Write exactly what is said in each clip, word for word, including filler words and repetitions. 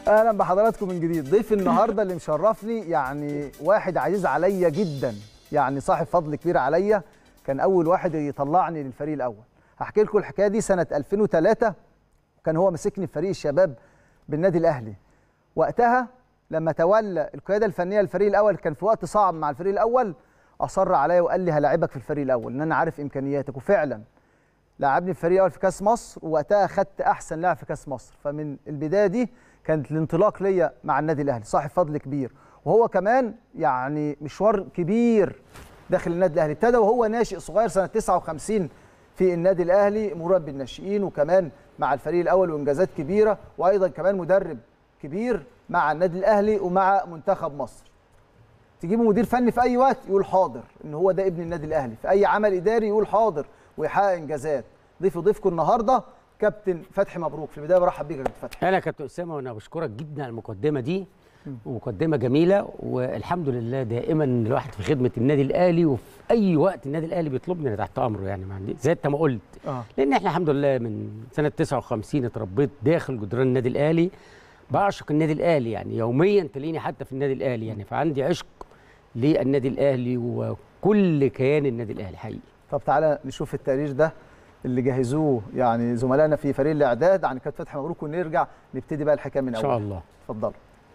اهلا بحضراتكم من جديد. ضيف النهارده اللي مشرفني يعني واحد عزيز عليا جدا، يعني صاحب فضل كبير عليا، كان اول واحد يطلعني للفريق الاول. هحكي لكم الحكايه دي سنه ألفين وثلاثة، كان هو ماسكني في فريق الشباب بالنادي الاهلي. وقتها لما تولى القياده الفنيه للفريق الاول، كان في وقت صعب مع الفريق الاول، اصر عليا وقال لي هلاعبك في الفريق الاول لان انا عارف امكانياتك. وفعلا لعبني في الفريق الاول في كاس مصر، ووقتها خدت احسن لاعب في كاس مصر. فمن البدايه دي كانت الانطلاق ليا مع النادي الاهلي، صاحب فضل كبير. وهو كمان يعني مشوار كبير داخل النادي الاهلي، ابتدى وهو ناشئ صغير سنه تسعة وخمسين في النادي الاهلي، مربي الناشئين وكمان مع الفريق الاول وانجازات كبيره، وايضا كمان مدرب كبير مع النادي الاهلي ومع منتخب مصر. تجيبه مدير فني في اي وقت يقول حاضر، ان هو ده ابن النادي الاهلي، في اي عمل اداري يقول حاضر ويحقق انجازات. ضيف ضيفكم النهارده كابتن فتحي مبروك. في البدايه برحب بيك يا كابتن فتحي. انا كابتن اسامه، وانا بشكرك جدا على المقدمه دي، ومقدمه جميله، والحمد لله دائما الواحد في خدمه النادي الاهلي، وفي اي وقت النادي الاهلي بيطلبني انا تحت امره، يعني ما عندي زي انت ما قلت. آه. لان احنا الحمد لله من سنه تسعة وخمسين اتربيت داخل جدران النادي الاهلي، بعشق النادي الاهلي، يعني يوميا تلاقيني حتى في النادي الاهلي، يعني فعندي عشق للنادي الاهلي وكل كيان النادي الاهلي حقيقي. طب تعالى نشوف التقرير ده اللي جهزوه يعني زملائنا في فريق الاعداد عن كابتن فتحي مبروك، ونرجع نبتدي بقى الحكايه من اول ان شاء الله. اتفضلوا.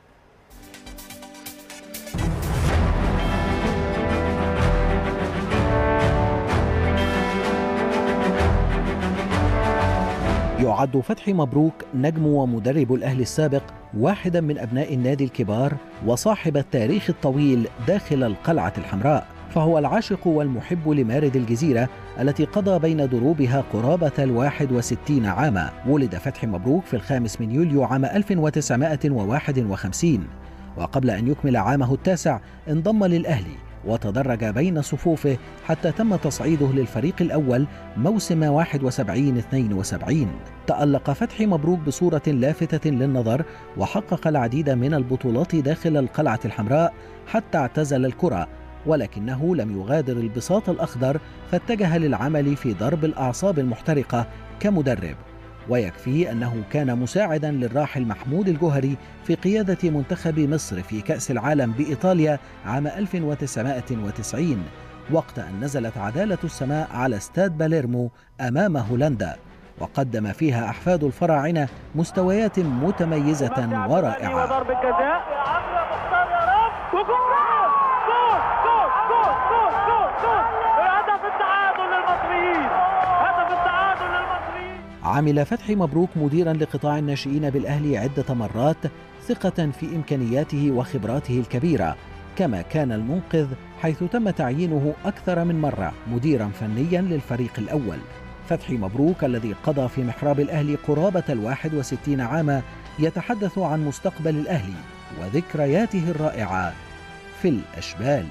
يعد فتحي مبروك نجم ومدرب الأهلي السابق واحدا من أبناء النادي الكبار وصاحب التاريخ الطويل داخل القلعة الحمراء، فهو العاشق والمحب لمارد الجزيرة التي قضى بين دروبها قرابة الواحد وستين عاما. ولد فتحي مبروك في الخامس من يوليو عام ألف وتسعمائة وواحد وخمسين، وقبل أن يكمل عامه التاسع انضم للأهلي وتدرج بين صفوفه حتى تم تصعيده للفريق الأول موسم واحد وسبعين اثنين وسبعين. تألق فتحي مبروك بصورة لافتة للنظر، وحقق العديد من البطولات داخل القلعة الحمراء حتى اعتزل الكرة، ولكنه لم يغادر البساط الأخضر، فاتجه للعمل في ضرب الأعصاب المحترقة كمدرب. ويكفي أنه كان مساعدا للراحل محمود الجوهري في قيادة منتخب مصر في كأس العالم بإيطاليا عام ألف وتسعمائة وتسعين، وقت أن نزلت عدالة السماء على استاد باليرمو أمام هولندا، وقدم فيها أحفاد الفراعنة مستويات متميزة ورائعة. وضرب الجزاء يا عمرو يا مختار يا رب، وجول جول جول جول جول جول جول هدف التعادل للمصريين، هدف التعادل للمصريين. عمل فتحي مبروك مديرا لقطاع الناشئين بالأهلي عدة مرات، ثقة في إمكانياته وخبراته الكبيرة، كما كان المنقذ حيث تم تعيينه أكثر من مرة مديرا فنيا للفريق الأول. فتحي مبروك الذي قضى في محراب الأهلي قرابة الواحد وستين عاما يتحدث عن مستقبل الأهلي وذكرياته الرائعة في الأشبال.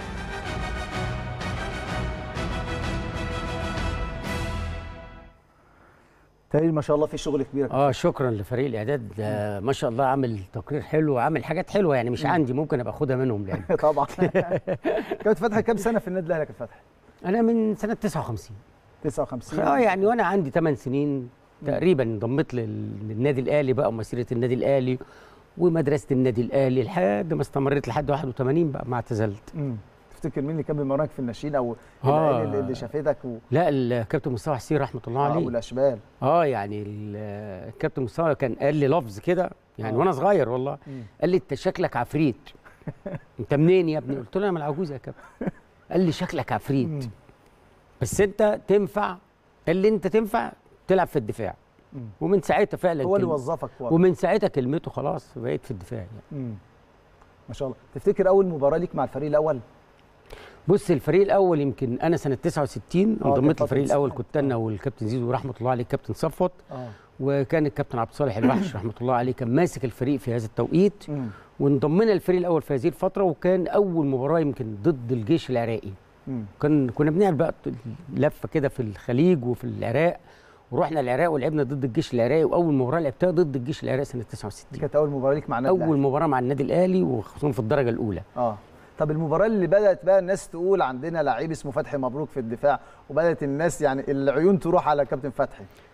تقرير ما شاء الله في شغل كبير. اه شكرا لفريق الاعداد، آه ما شاء الله عامل تقرير حلو وعامل حاجات حلوه، يعني مش عندي ممكن ابقى اخدها منهم يعني. طبعا. كابتن فتحي كام سنه في النادي الاهلي يا كابتن فتحي؟ انا من سنه تسعة وخمسين. تسعة وخمسين اه يعني وانا عندي ثمان سنين تقريبا انضميت للنادي الاهلي بقى، ومسيره النادي الاهلي ومدرسه النادي الاهلي لحد ما استمريت لحد واحد وثمانين بقى ما اعتزلت. امم تفتكر مين اللي كان بيمرنك في الناشئين او آه اللي شافتك و... لا الكابتن مصطفى حسين رحمه الله عليه. اه والاشبال. اه يعني الكابتن مصطفى كان قال لي لفظ كده يعني آه. وانا صغير والله، مم. قال لي انت شكلك عفريت. انت منين يا ابني؟ قلت له انا من العجوزه يا كابتن. قال لي شكلك عفريت، مم. بس انت تنفع، قال لي انت تنفع تلعب في الدفاع. مم. ومن ساعتها فعلا هو اللي وظفك فوق. ومن ساعتها كلمته خلاص بقيت في الدفاع يعني. مم. ما شاء الله. تفتكر اول مباراه ليك مع الفريق الاول؟ بص الفريق الاول يمكن انا سنه تسعة وستين انضميت للفريق الاول، كنت انا والكابتن زيزو رحمه الله عليه الكابتن صفوت، آه. وكان الكابتن عبد الصالح الوحش رحمه الله عليه كان ماسك الفريق في هذا التوقيت، وانضمينا للفريق الاول في هذه الفتره، وكان اول مباراه يمكن ضد الجيش العراقي. مم. كان كنا بنعمل بقى لفه كده في الخليج وفي العراق، ورحنا العراق ولعبنا ضد الجيش العراقي، واول مباراه لعبتها ضد الجيش العراقي سنه تسعة وستين. كانت اول مباراه ليك مع النادي الاهلي؟ اول مباراه مع النادي الاهلي، وخصوصا في الدرجه الاولى. اه طب المباراه اللي بدات بقى الناس تقول عندنا لعيب اسمه فتحي مبروك في الدفاع، وبدات الناس يعني العيون تروح على كابتن فتحي،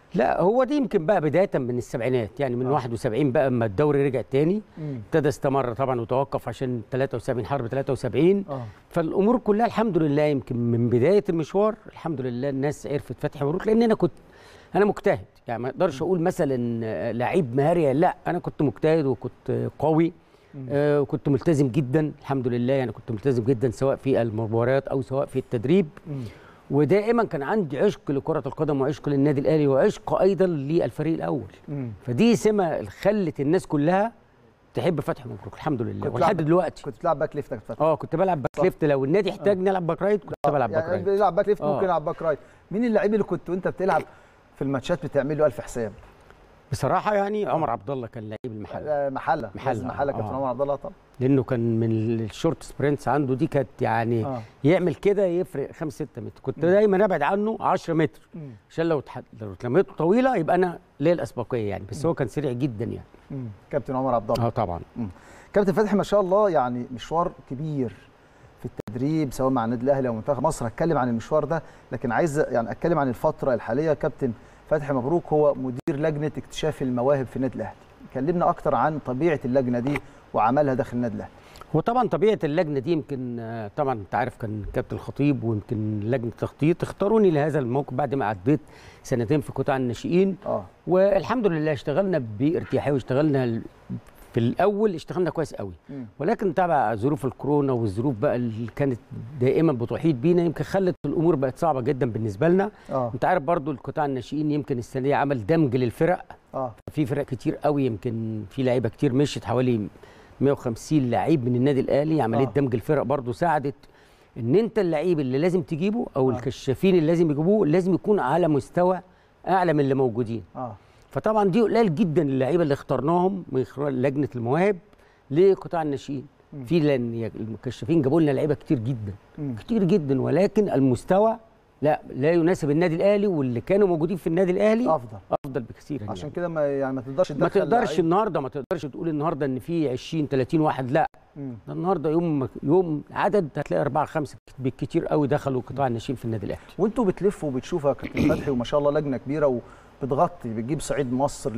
لا هو دي يمكن بقى بدايه من السبعينات، يعني من آه. واحد وسبعين بقى اما الدوري رجع تاني ابتدى استمر طبعا وتوقف عشان ثلاثة وسبعين حرب ثلاثة وسبعين. آه. فالامور كلها الحمد لله يمكن من بدايه المشوار الحمد لله الناس عرفت فتحي مبروك، لان انا كنت انا مجتهد، يعني ما اقدرش اقول مثلا لعيب مهاري، لا انا كنت مجتهد وكنت قوي آه وكنت ملتزم جدا الحمد لله، يعني كنت ملتزم جدا سواء في المباريات او سواء في التدريب. مم. ودائما كان عندي عشق لكرة القدم وعشق للنادي الأهلي وعشق أيضا للفريق الأول. مم. فدي سمة خلت الناس كلها تحب فتحي مبروك الحمد لله ولحد دلوقتي. كنت بتلعب باك ليفت يا فتحي؟ اه كنت بلعب باك ليفت، لو النادي احتاجني العب باك رايت كنت آه. بلعب باك رايت. يعني بيلعب باك ليفت ممكن يلعب باك رايت. مين اللعيب اللي كنت وانت بتلعب في الماتشات بتعمل له ألف حساب؟ بصراحه يعني عمر عبد الله كان لعيب المحله. محله محله محله كابتن عمر عبد الله طبعا، لانه كان من الشورت سبرنتس عنده دي كانت يعني آه. يعمل كده يفرق خمسة ستة متر، كنت دايما ابعد عنه عشرة متر عشان لو تح... لو اتلميته طويله يبقى انا ليا الاسبقيه يعني، بس مم. هو كان سريع جدا يعني. مم. كابتن عمر عبد الله. اه طبعا. مم. كابتن فتحي ما شاء الله يعني مشوار كبير في التدريب سواء مع النادي الاهلي او منتخب مصر، هتكلم عن المشوار ده، لكن عايز يعني اتكلم عن الفتره الحاليه. كابتن فتحي مبروك هو مدير لجنه اكتشاف المواهب في النادي الاهلي، كلمنا اكتر عن طبيعه اللجنه دي وعملها داخل النادي الاهلي. هو طبعا طبيعه اللجنه دي يمكن طبعا انت عارف كان كابتن الخطيب ويمكن لجنه التخطيط اختاروني لهذا الموقف بعد ما عديت سنتين في قطاع الناشئين. اه والحمد لله اشتغلنا بارتياحيه واشتغلنا في الاول اشتغلنا كويس قوي، م. ولكن تبع ظروف الكورونا والظروف بقى اللي كانت دائما بتحيط بينا يمكن خلت الامور بقت صعبه جدا بالنسبه لنا. أوه. انت عارف برضو القطاع الناشئين يمكن السنه دي عمل دمج للفرق. اه في فرق كتير قوي، يمكن في لعيبه كتير مشت حوالي مئة وخمسين لعيب من النادي الاهلي، عمليه أوه. دمج الفرق برضو ساعدت ان انت اللعيب اللي لازم تجيبه او أوه. الكشافين اللي لازم يجيبوه لازم يكون على مستوى اعلى من اللي موجودين. اه فطبعا دي قليل جدا اللعيبه اللي اخترناهم من لجنه المواهب لقطاع الناشئين، في لان المكشفين جابوا لنا لعيبه كتير جدا مم. كتير جدا، ولكن المستوى لا لا يناسب النادي الاهلي واللي كانوا موجودين في النادي الاهلي افضل افضل بكثير عشان يعني. كده ما يعني ما تقدرش ما تقدرش النهارده ما تقدرش تقول النهارده ان في عشرين ثلاثين واحد، لا مم. ده النهارده يوم يوم عدد هتلاقي أربعة خمسة بالكتير قوي دخلوا قطاع الناشئين في النادي الاهلي. وانتوا بتلفوا وبتشوفوا يا كابتن فتحي وما شاء الله لجنه كبيره وبتغطي بتجيب صعيد مصر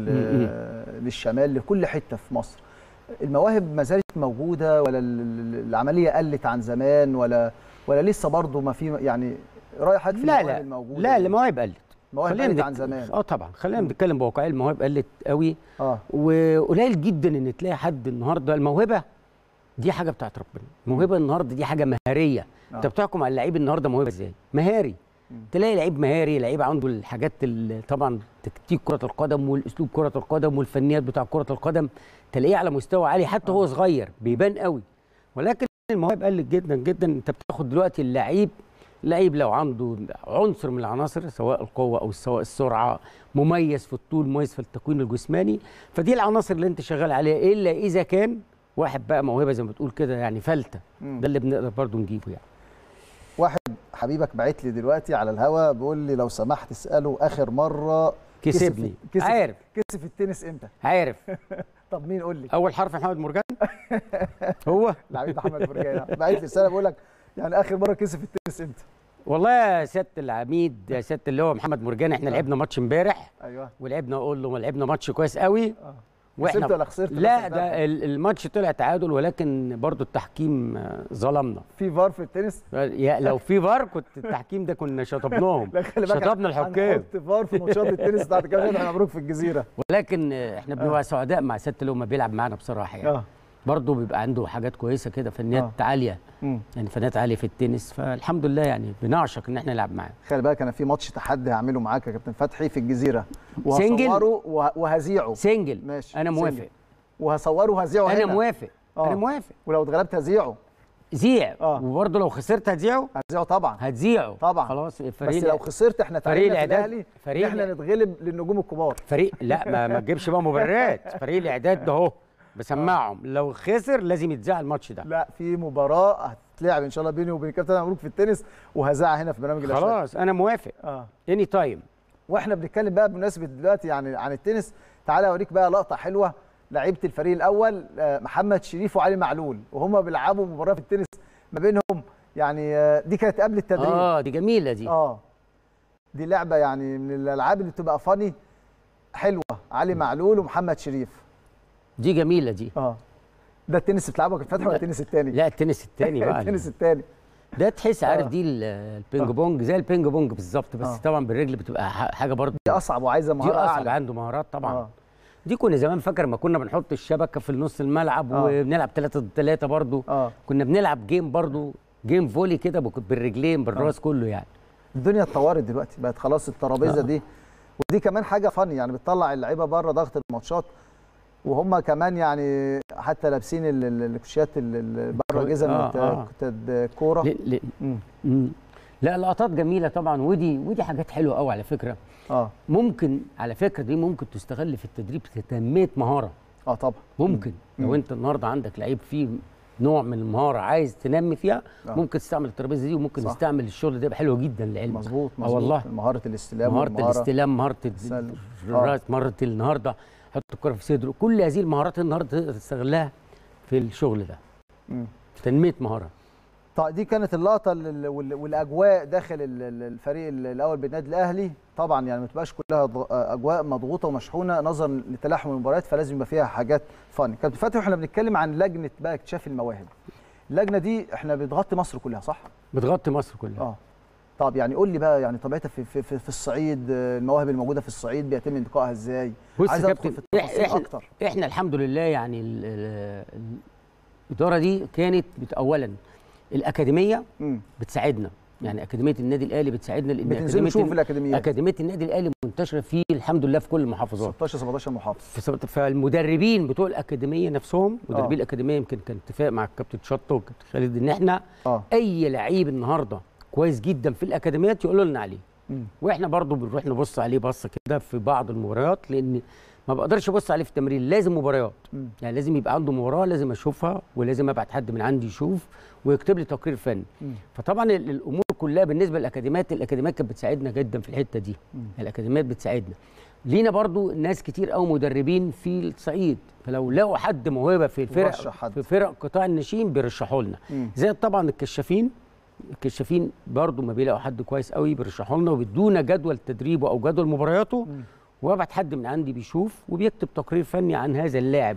للشمال لكل حته في مصر، المواهب ما زالت موجوده ولا العمليه قلت عن زمان ولا ولا لسه برضه ما في يعني رايح حضرتك في لا المواهب لا الموجوده؟ لا المواهب قلت، مواهب قلت عن زمان. اه طبعا خلينا نتكلم بواقعيه، المواهب قلت قوي. اه وقليل جدا ان تلاقي حد النهارده الموهبه دي حاجه بتاعت ربنا، الموهبه النهارده دي حاجه مهاريه. آه. انت بتحكم على اللعيب النهارده موهبه ازاي؟ مهاري. مم. تلاقي لعيب مهاري، لعيب عنده الحاجات طبعا تكتيك كره القدم والاسلوب كره القدم والفنيات بتاع كره القدم تلاقيه على مستوى عالي حتى آه. هو صغير بيبان قوي، ولكن المواهب قلت جدا جدا. انت بتاخد دلوقتي اللعيب لعيب لو عنده عنصر من العناصر سواء القوه او سواء السرعه، مميز في الطول، مميز في التكوين الجسماني، فدي العناصر اللي انت شغال عليها، الا اذا كان واحد بقى موهبه زي ما بتقول كده يعني فلته، ده اللي بنقدر برضه نجيبه يعني. واحد حبيبك باعت لي دلوقتي على الهوا بيقول لي لو سمحت اساله اخر مره كسبني. كسب عارف كسب التنس امتى؟ عارف. طب مين قول لي؟ اول حرف محمد مرجان. هو لعيب محمد مرجان باعت لي رساله بيقول لك يعني اخر مره كسب التنس امتى؟ والله يا سياده العميد يا سياده اللي هو محمد مرجان، احنا آه. لعبنا ماتش امبارح. ايوه ولعبنا اقول له لعبنا ماتش كويس قوي. اه واحنا كسبت ولا خسرت؟ لا ده الماتش طلع تعادل، ولكن برضو التحكيم ظلمنا. في فار في التنس؟ يا لو في فار كنت التحكيم ده كنا شطبناهم. شطبنا الحكام. هنحط فار في ماتشات التنس بتاعت كابتن احنا مبروك في الجزيره. ولكن احنا بنبقى آه. سعداء مع سياده اللي هو ما بيلعب معانا بصراحه يعني. آه. برضه بيبقى عنده حاجات كويسه كده، فنيات آه. عاليه. مم. يعني فنيات عاليه في التنس، فالحمد لله يعني بنعشق ان احنا نلعب معاه. خلي بالك انا في ماتش تحدي هعمله معاك يا كابتن فتحي في الجزيره، وهصوره وهذيعه. سنجل. ماشي انا موافق. سنجل. وهصوره وهذيعه هنا. انا موافق. آه. انا موافق. ولو اتغلبت هذيعه. ذيع. آه. وبرضه لو خسرت هتذيعه؟ هتذيعه طبعا. هتذيعه طبعا. خلاص. فريق بس لو خسرت احنا فريق الاعداد فريق احنا نتغلب للنجوم الكبار. فريق لا ما, ما تجيبش بقى مبررات. فريق الاعداد ده اهو بسمعهم. لو خسر لازم يتذاع الماتش ده. لا في مباراه هتتلعب ان شاء الله بيني وبين كابتن مبروك في التنس، وهذاعها هنا في برنامج الاشواق. خلاص انا موافق. اه اني تايم. واحنا بنتكلم بقى بمناسبه دلوقتي يعني عن التنس، تعالى اوريك بقى لقطه حلوه. لعيبه الفريق الاول محمد شريف وعلي معلول وهم بيلعبوا مباراه في التنس ما بينهم، يعني دي كانت قبل التدريب. اه دي جميله دي. اه دي لعبه يعني من الالعاب اللي بتبقى فاني حلوه، علي معلول ومحمد شريف. دي جميله دي. اه ده التنس بتلعبه كابتن فتحي ولا التنس الثاني؟ لا التنس الثاني بقى. التنس الثاني ده تحس عارف آه. دي البينج بونج زي البينج بونج بالظبط، بس آه. طبعا بالرجل بتبقى حاجه برضه دي اصعب وعايزه مهاره دي اصعب اعلى. عنده مهارات طبعا. آه. دي كنا زمان فاكر ما كنا بنحط الشبكه في النص الملعب آه. وبنلعب ثلاثة ضد ثلاثة برضه. اه كنا بنلعب جيم برضه، جيم فولي كده بالرجلين بالراس آه. كله يعني. الدنيا اتطورت دلوقتي، بقت خلاص الترابيزه آه. دي، ودي كمان حاجه فن يعني، بتطلع اللعيبه بره ضغط الماتشات، وهم كمان يعني حتى لابسين الكوتشيات اللي بره جزم آه آه. الكوره. لا لقطات جميله طبعا، ودي ودي حاجات حلوه قوي على فكره. اه ممكن على فكره دي ممكن تستغل في التدريب كتنميه مهاره. اه طبعا ممكن. مم. لو انت النهارده عندك لعيب فيه نوع من المهاره عايز تنمي فيها، آه. ممكن تستعمل الترابيزه دي، وممكن صح. تستعمل الشغل ده حلو جدا للعلم. مظبوط مظبوط. اه والله مهاره الاستلام، مهاره الاستلام، مهاره الراس، مهاره النهارده حط الكره في صدره، كل هذه المهارات النهارده تقدر تستغلها في الشغل ده. مم. في تنميه مهاره. طيب دي كانت اللقطه والاجواء داخل الفريق الاول بالنادي الاهلي، طبعا يعني ما تبقاش كلها اجواء مضغوطه ومشحونه نظرا لتلاحم المباريات، فلازم يبقى فيها حاجات فن. كابتن فتحي احنا بنتكلم عن لجنه بقى اكتشاف المواهب، اللجنه دي احنا بتغطي مصر كلها صح؟ بتغطي مصر كلها. اه طب يعني قول لي بقى يعني طبيعتها في, في, في, في الصعيد، المواهب الموجوده في الصعيد بيتم انتقائها ازاي؟ عايز ادخل في التفاصيل احنا اكتر. احنا الحمد لله يعني ال ال الاداره دي كانت اولا الاكاديميه مم. بتساعدنا، يعني اكاديميه النادي الاهلي بتساعدنا، لان بتنزلوا تشوفوا في الاكاديميات. اكاديميه النادي الاهلي منتشره في الحمد لله في كل المحافظات، ستاشر سبعتاشر محافظه. فالمدربين بتوع الاكاديميه نفسهم، مدربين آه. الاكاديميه يمكن كان اتفاق مع الكابتن شطه والكابتن خالد ان احنا آه. اي لعيب النهارده كويس جدا في الاكاديميات يقولوا لنا عليه. مم. واحنا برضو بنروح نبص عليه بصه كده في بعض المباريات، لان ما بقدرش ابص عليه في التمرين، لازم مباريات. مم. يعني لازم يبقى عنده مباراه لازم اشوفها، ولازم ابعت حد من عندي يشوف ويكتب لي تقرير فني. مم. فطبعا الامور كلها بالنسبه للاكاديميات، الاكاديميات كانت بتساعدنا جدا في الحته دي. مم. الاكاديميات بتساعدنا. لينا برضو ناس كتير قوي مدربين في الصعيد، فلو لقوا حد موهبه في الفرق في فرق قطاع الناشئين بيرشحوا لنا. زي طبعا الكشافين، الكشافين برضو ما بيلاقوا حد كويس قوي بيرشحوا لنا وبيدونا جدول تدريبه او جدول مبارياته، وابعت حد من عندي بيشوف وبيكتب تقرير فني عن هذا اللاعب،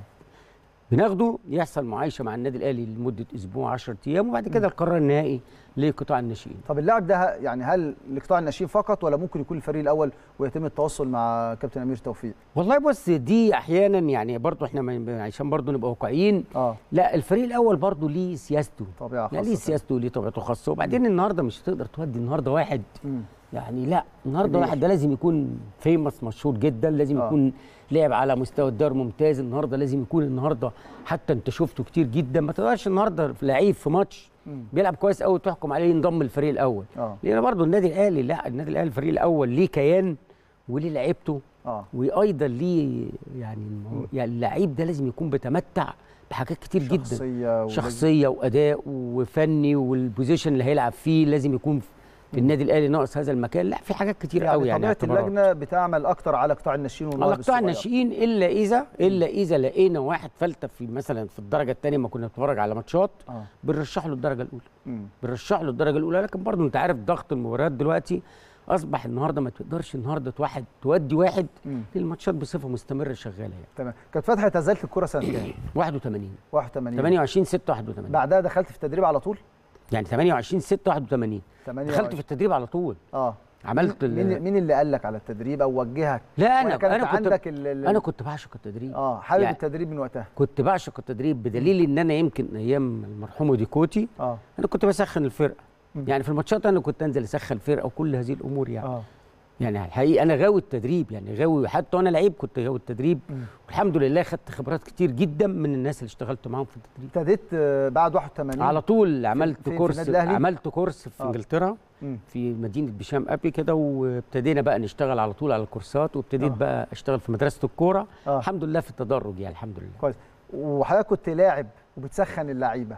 بناخده يحصل معايشه مع النادي الاهلي لمده اسبوع عشرة ايام، وبعد كده القرار النهائي لقطاع الناشئين. طب اللاعب ده يعني هل لقطاع الناشئين فقط ولا ممكن يكون الفريق الاول ويتم التواصل مع كابتن امير توفيق؟ والله بص دي احيانا يعني برضو احنا عشان برضو نبقى واقعيين، اه لا الفريق الاول برضو ليه سياسته، طبيعه خاصه، ليه سياسته وليه طبيعته خاصه، وبعدين النهارده مش هتقدر تودي النهارده واحد مم. يعني لا النهارده واحد ده لازم يكون فيمس مشهور جدا، لازم آه. يكون لعب على مستوى الدوري ممتاز، النهارده لازم يكون النهارده حتى انت شفته كتير جدا، ما تقدرش النهارده لعيب في ماتش بيلعب كويس قوي تحكم عليه ينضم الفريق الاول. اه لان برضه النادي الاهلي لا النادي الاهلي الفريق الاول ليه كيان وليه لعيبته، اه وايضا ليه يعني يعني اللعيب ده لازم يكون بيتمتع بحاجات كتير شخصية جدا، شخصيه واداء وفني، والبوزيشن اللي هيلعب فيه لازم يكون في النادي الاهلي ناقص هذا المكان، لا في حاجات كتير يعني قوي يعني طبيعه اللجنه بتعمل اكتر على قطاع الناشئين والمواهب على قطاع الناشئين، الا اذا الا اذا لقينا واحد فلته في مثلا في الدرجه الثانيه ما كنا بنتفرج على ماتشات آه. بنرشح له الدرجه الاولى، مم. بنرشح له الدرجه الاولى، لكن برضه انت عارف ضغط المباريات دلوقتي اصبح النهارده ما تقدرش النهارده واحد تودي واحد الماتشات بصفه مستمره شغاله يعني. تمام. كانت فتحي اعتزلت الكوره سنه كام؟ واحد وثمانين واحد وثمانين ثمانية وعشرين ستة واحد وثمانين بعدها دخلت في التدريب على طول؟ يعني ثمانية وعشرين ستة واحد وثمانين دخلت في التدريب على طول. اه عملت مين مين اللي قال لك على التدريب او وجهك؟ لا انا كانت انا كنت عندك ال ال انا كنت بعشق التدريب. اه حابب يعني التدريب من وقتها؟ كنت بعشق التدريب بدليل ان انا يمكن ايام المرحوم وديكوتي اه انا كنت بسخن الفرقه، يعني في الماتشات انا كنت انزل اسخن الفرقه وكل هذه الامور يعني. اه يعني الحقيقه انا غاوي التدريب، يعني غاوي حتى وانا لعيب كنت غاوي التدريب، والحمد لله خدت خبرات كتير جدا من الناس اللي اشتغلت معاهم في التدريب. ابتديت بعد واحد وثمانين على طول عملت في كورس في عملت كورس في آه. انجلترا مم. في مدينه بشام ابي كده، وابتدينا بقى نشتغل على طول على الكورسات، وابتديت آه. بقى اشتغل في مدرسه الكوره آه. الحمد لله في التدرج يعني الحمد لله. كويس. وحضرتك كنت لاعب وبتسخن اللعيبه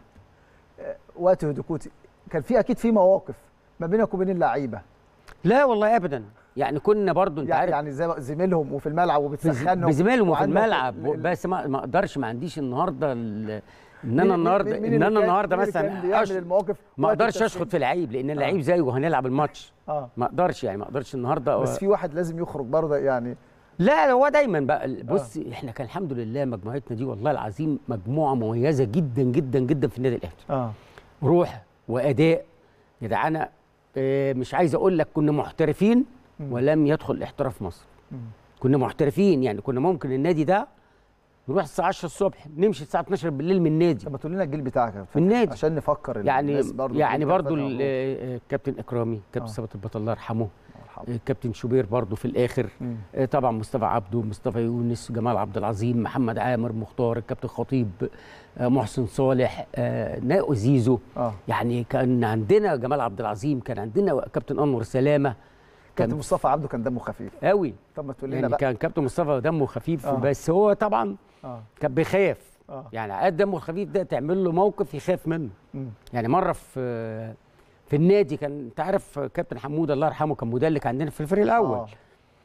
وقت هدوكوتي، كان في اكيد في مواقف ما بينك وبين اللعيبه؟ لا والله ابدا، يعني كنا برضو انت يعني عارف يعني زي زميلهم وفي الملعب وبتسخنهم بزميلهم وفي الملعب، بس ما اقدرش ما عنديش النهارده ان انا النهارده ان انا النهارده مثلا أش... المواقف ما اقدرش اشخط في لعيب لان اللعيب آه. زيه وهنلعب الماتش آه. ما اقدرش يعني ما اقدرش النهارده بس في واحد لازم يخرج برضه يعني لا هو دايما بقى بص آه. احنا كان الحمد لله مجموعتنا دي والله العظيم مجموعه مميزه جدا جدا جدا في النادي الاهلي. اه روح واداء يا جدعانه. اه مش عايز اقول لك كنا محترفين م. ولم يدخل الاحتراف مصر. م. كنا محترفين يعني كنا ممكن النادي ده نروح الساعه عشرة الصبح نمشي الساعه اتناشر بالليل من النادي. طب ما تقول لنا الجيل بتاعك في النادي عشان نفكر يعني برضو يعني برضو الكابتن اكرامي كابتن ثابت البطل الله يرحمه الكابتن شوبير برضو في الاخر مم. طبعا مصطفى عبده مصطفى يونس جمال عبد العظيم محمد عامر مختار الكابتن خطيب محسن صالح ناقو زيزو آه. يعني كان عندنا جمال عبد العظيم كان عندنا كابتن انور سلامه كابتن مصطفى عبده كان دمه خفيف قوي. طب ما تقول لنا يعني بقى كان كابتن مصطفى دمه خفيف آه. بس هو طبعا آه. كان بيخاف آه. يعني قد دمه الخفيف ده تعمل له موقف يخاف منه. مم. يعني مره في في النادي كان انت عارف كابتن حمود الله يرحمه كان مدلك عندنا في الفريق الاول. آه.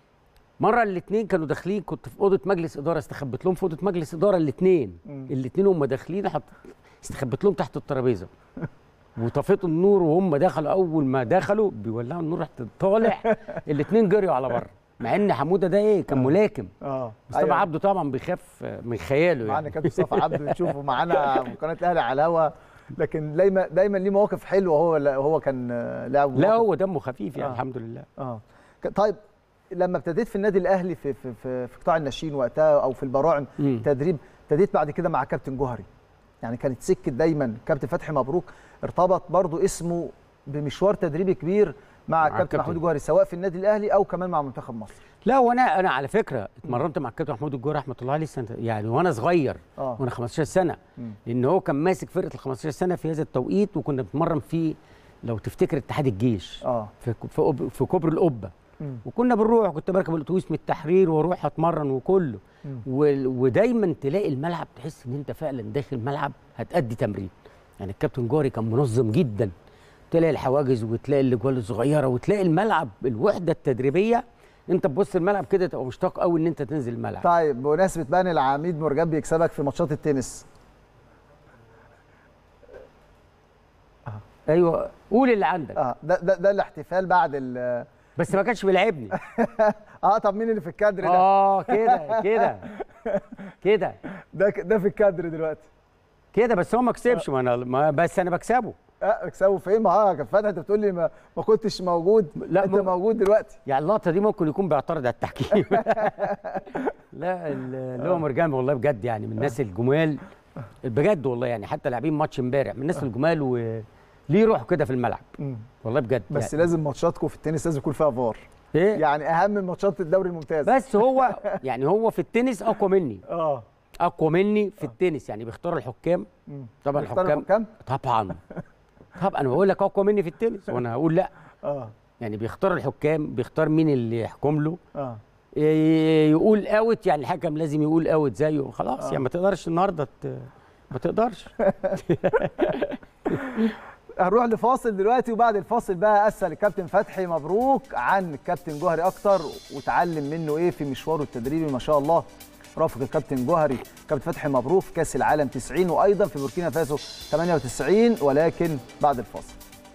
مره الاثنين كانوا داخلين كنت في اوضه مجلس اداره استخبت لهم في اوضه مجلس اداره الاثنين الاثنين هم داخلين حط استخبت لهم تحت الترابيزه وطفيت النور وهم دخلوا اول ما دخلوا بيولعوا النور رحت طالع الاثنين جريوا على بره مع ان حموده ده ايه كان ملاكم. اه مصطفى أيوة. عبده طبعا بيخاف من خياله معانا يعني. كابتن مصطفى عبده نشوفه معانا قناه الاهلي على الهوا لكن دايما دايما ليه مواقف حلوه هو هو كان لاعب لا هو دمه خفيف يعني آه. الحمد لله. اه طيب لما ابتديت في النادي الاهلي في في في, في قطاع الناشئين وقتها او في البراعم تدريب ابتديت بعد كده مع كابتن جوهري يعني كانت سكه دايما كابتن فتحي مبروك ارتبط برضو اسمه بمشوار تدريبي كبير مع الكابتن محمود الجوهري سواء في النادي الاهلي او كمان مع منتخب مصر. لا وانا انا على فكره اتمرنت مع الكابتن محمود الجوهري رحمه الله عليه يعني وانا صغير آه. وانا خمستاشر سنه مم. لان هو كان ماسك فرقه ال خمستاشر سنه في هذا التوقيت وكنا بنتمرن في لو تفتكر اتحاد الجيش اه في في, في كوبري القبه وكنا بنروح كنت بركب الاتوبيس من التحرير واروح اتمرن وكله ودايما تلاقي الملعب تحس ان انت فعلا داخل الملعب هتأدي تمرين. يعني الكابتن جوهري كان منظم جدا تلاقي الحواجز وتلاقي الاجوال الصغيره وتلاقي الملعب الوحده التدريبيه انت تبص الملعب كده تبقى مشتاق قوي ان انت تنزل الملعب. طيب بمناسبه بقى ان العميد مرجان بيكسبك في ماتشات التنس اه ايوه قول اللي عندك. اه ده ده, ده الاحتفال بعد ال بس ما كانش بيلعبني. اه طب مين اللي في الكادر ده؟ اه كده كده كده ده ده في الكادر دلوقتي كده بس هو ما كسبش ما انا ما بس انا بكسبه. اه بكسبه فين؟ ما اه كان فتحي انت بتقول لي ما, ما كنتش موجود. لا انت م... موجود دلوقتي. يعني اللقطه دي ممكن يكون بيعترض على التحكيم. لا اللي هو مرجان والله بجد يعني من الناس الجمال بجد والله يعني حتى لاعبين ماتش امبارح من الناس الجمال و ليه روح كده في الملعب والله بجد. بس يعني لازم ماتشاتكم في التنس لازم يكون فيها فار. ايه يعني اهم من ماتشات الدوري الممتاز. بس هو يعني هو في التنس اقوى مني. اه اقوى مني في التنس يعني بيختار الحكام. طبعا الحكام طبعا طبعا انا بقول لك اقوى مني في التنس وانا هقول لا. اه يعني بيختار الحكام بيختار مين اللي يحكم له. اه يقول اوت يعني الحكم لازم يقول اوت زيه خلاص. آه. يعني ما تقدرش النهارده ما تقدرش. هنروح لفاصل دلوقتي وبعد الفاصل بقى اسال الكابتن فتحي مبروك عن الكابتن جوهري اكتر وتعلم منه ايه في مشواره التدريبي ما شاء الله. رافق الكابتن جوهري كابتن فتحي مبروك في كاس العالم تسعين وايضا في بوركينا فاسو ثمانية وتسعين ولكن بعد الفاصل.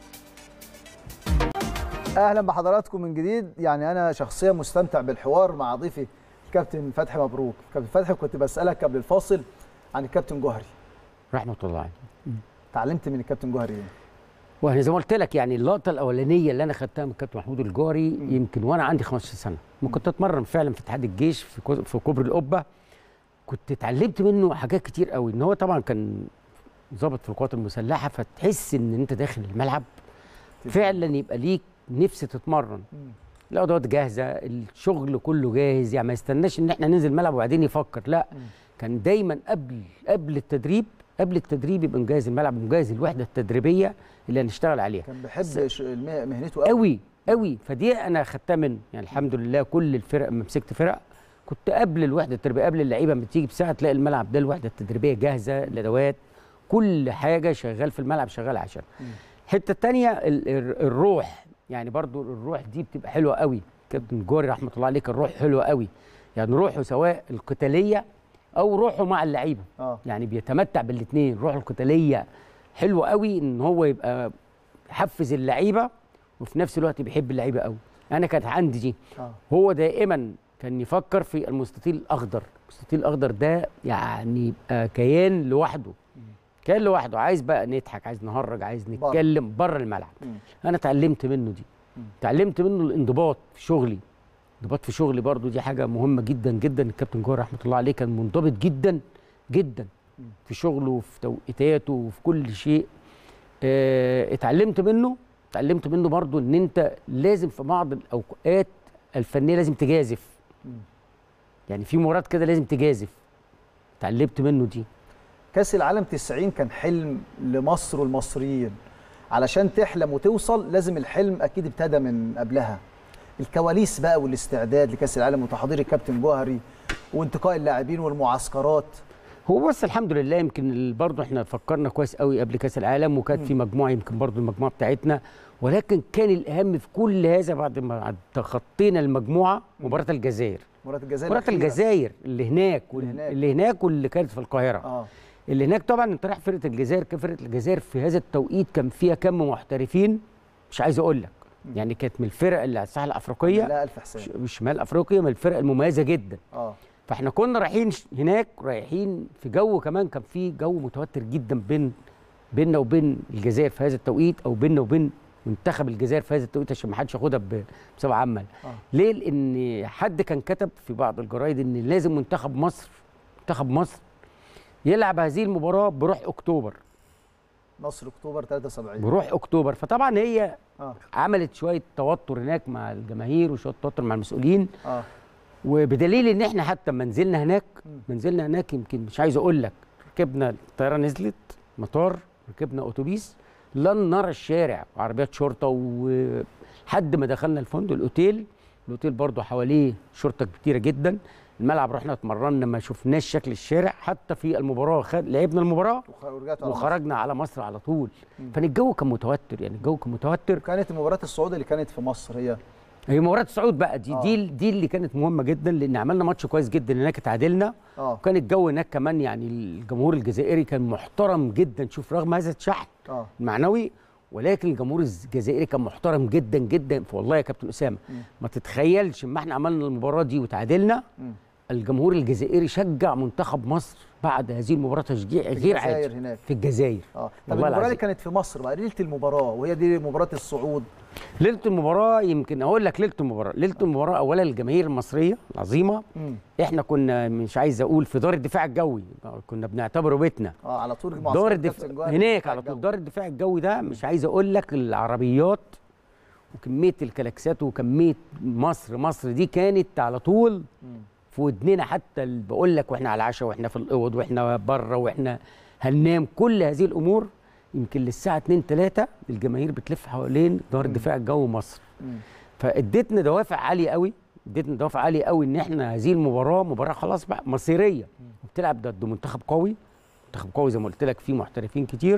اهلا بحضراتكم من جديد. يعني انا شخصيا مستمتع بالحوار مع ضيفي الكابتن فتحي مبروك. كابتن فتحي كنت بسالك قبل الفاصل عن الكابتن جوهري رحمه الله عليه. اتعلمت من الكابتن جوهري ايه؟ وانا زي ما قلت لك يعني اللقطه الاولانيه اللي انا خدتها من الكابتن محمود الجوهري يمكن وانا عندي خمستاشر سنه ما كنت اتمرن فعلا في اتحاد الجيش في في كوبري القبه. كنت اتعلمت منه حاجات كتير قوي. ان هو طبعا كان ضابط في القوات المسلحه فتحس ان انت داخل الملعب فعلا يبقى ليك نفس تتمرن. الادوات جاهزه الشغل كله جاهز يعني ما يستناش ان احنا ننزل الملعب وبعدين يفكر لا. كان دايما قبل قبل التدريب قبل التدريب يبقى مجهز الملعب ومجهز الوحده التدريبيه اللي هنشتغل عليها. كان بيحب مهنته قوي قوي قوي فدي انا خدتها منه يعني الحمد لله. كل الفرق لما مسكت فرق كنت قبل الوحده التدريبيه قبل اللعيبه ما بتيجي بساعه تلاقي الملعب ده الوحده التدريبيه جاهزه الادوات كل حاجه شغال في الملعب شغال عشان. الحته الثانيه الروح يعني برضو الروح دي بتبقى حلوه قوي. كابتن جوري رحمه الله عليه كان روح حلوه قوي يعني روحه سواء القتاليه او روحه مع اللعيبه. آه. يعني بيتمتع بالاثنين. روحه القتاليه حلوه قوي ان هو يبقى يحفز اللعيبه وفي نفس الوقت بيحب اللعيبه قوي. انا كانت عندي دي. آه. هو دائما كان يفكر في المستطيل الاخضر. المستطيل الاخضر ده يعني يبقى كيان لوحده، كيان لوحده، عايز بقى نضحك، عايز نهرج، عايز نتكلم بره الملعب. مم. انا اتعلمت منه دي، مم. اتعلمت منه الانضباط في شغلي. انضباط في شغلي برضو دي حاجه مهمه جدا جدا. الكابتن جوهر رحمه الله عليه كان منضبط جدا جدا في شغله وفي توقيتاته وفي كل شيء. اه اتعلمت منه اتعلمت منه برضو ان انت لازم في بعض الاوقات الفنيه لازم تجازف. مم. يعني في مباريات كده لازم تجازف، اتعلمت منه دي. كاس العالم تسعين كان حلم لمصر والمصريين، علشان تحلم وتوصل لازم الحلم اكيد ابتدى من قبلها. الكواليس بقى والاستعداد لكاس العالم وتحضير الكابتن جوهري وانتقاء اللاعبين والمعسكرات. هو بس الحمد لله يمكن برضه احنا فكرنا كويس قوي قبل كاس العالم، وكانت في مجموعه يمكن برضه المجموعه بتاعتنا، ولكن كان الاهم في كل هذا بعد ما تخطينا المجموعه مباراه الجزائر. مباراه الجزائر مباراه الجزائر اللي هناك واللي هناك, اللي هناك واللي كانت في القاهره. اه اللي هناك طبعا انت رايح فرقه الجزائر، كان فرقه الجزائر في هذا التوقيت كان فيها كم محترفين مش عايز اقول لك، يعني كانت من الفرق اللي على الساحه الافريقيه، لا الف حسين، شمال افريقيا، من الفرق المميزه جدا. اه فاحنا كنا رايحين هناك، رايحين في جو كمان كان في جو متوتر جدا بين بيننا وبين الجزائر في هذا التوقيت، او بيننا وبين منتخب الجزائر في هذا التوقيت، عشان ما حدش ياخدها بسبب عمل. آه. ليه؟ لان حد كان كتب في بعض الجرايد ان لازم منتخب مصر منتخب مصر يلعب هذه المباراه بروح اكتوبر. مصر اكتوبر ثلاثة وسبعين بروح اكتوبر. فطبعا هي آه. عملت شويه توتر هناك مع الجماهير وشويه توتر مع المسؤولين. اه وبدليل ان احنا حتى ما نزلنا هناك ما نزلنا هناك يمكن مش عايز اقول لك، ركبنا الطياره نزلت مطار، ركبنا اتوبيس، لن نرى الشارع وعربيات شرطه، ولحد ما دخلنا الفندق الاوتيل. الاوتيل برضو حواليه شرطه كتيره جدا. الملعب رحنا اتمرنا ما شفناش شكل الشارع. حتى في المباراه خد لعبنا المباراه وخرجنا على مصر على طول. فالجو كان متوتر، يعني الجو كان متوتر. كانت مباراه الصعود اللي كانت في مصر هي هي مباراه الصعود بقى دي. آه. دي دي اللي كانت مهمه جدا، لان عملنا ماتش كويس جدا هناك، اتعادلنا. آه. وكان الجو هناك كمان يعني الجمهور الجزائري كان محترم جدا. شوف رغم هذا الشحن آه. المعنوي، ولكن الجمهور الجزائري كان محترم جدا جدا. والله يا كابتن اسامه ما تتخيلش اما احنا عملنا المباراه دي وتعادلنا، م. الجمهور الجزائري شجع منتخب مصر بعد هذه المباراه تشجيع غير عادي هناك في الجزائر. اه طب المباراه اللي كانت في مصر بقى ليله المباراه، وهي دي مباراه الصعود. ليله المباراه يمكن اقول لك ليله المباراه ليله المباراه اولا الجماهير المصريه العظيمه. مم. احنا كنا مش عايز اقول في دار الدفاع الجوي، كنا بنعتبره بيتنا. اه على طول دار الدفاع هناك على طول. دار الدفاع الجوي ده مش عايز اقول لك العربيات وكميه الكلاكسات وكميه مصر مصر دي كانت على طول مم. في ودننا. حتى بقول لك واحنا على العشاء واحنا في الاوض واحنا بره واحنا هننام، كل هذه الامور يمكن للساعه اتنين تلاتة الجماهير بتلف حوالين دار الدفاع الجوي مصر. فادتنا دوافع عاليه قوي، ادتنا دوافع عاليه قوي ان احنا هذه المباراه مباراه خلاص بقى مصيريه، وبتلعب ضد منتخب قوي، منتخب قوي زي ما قلت لك فيه محترفين كتير.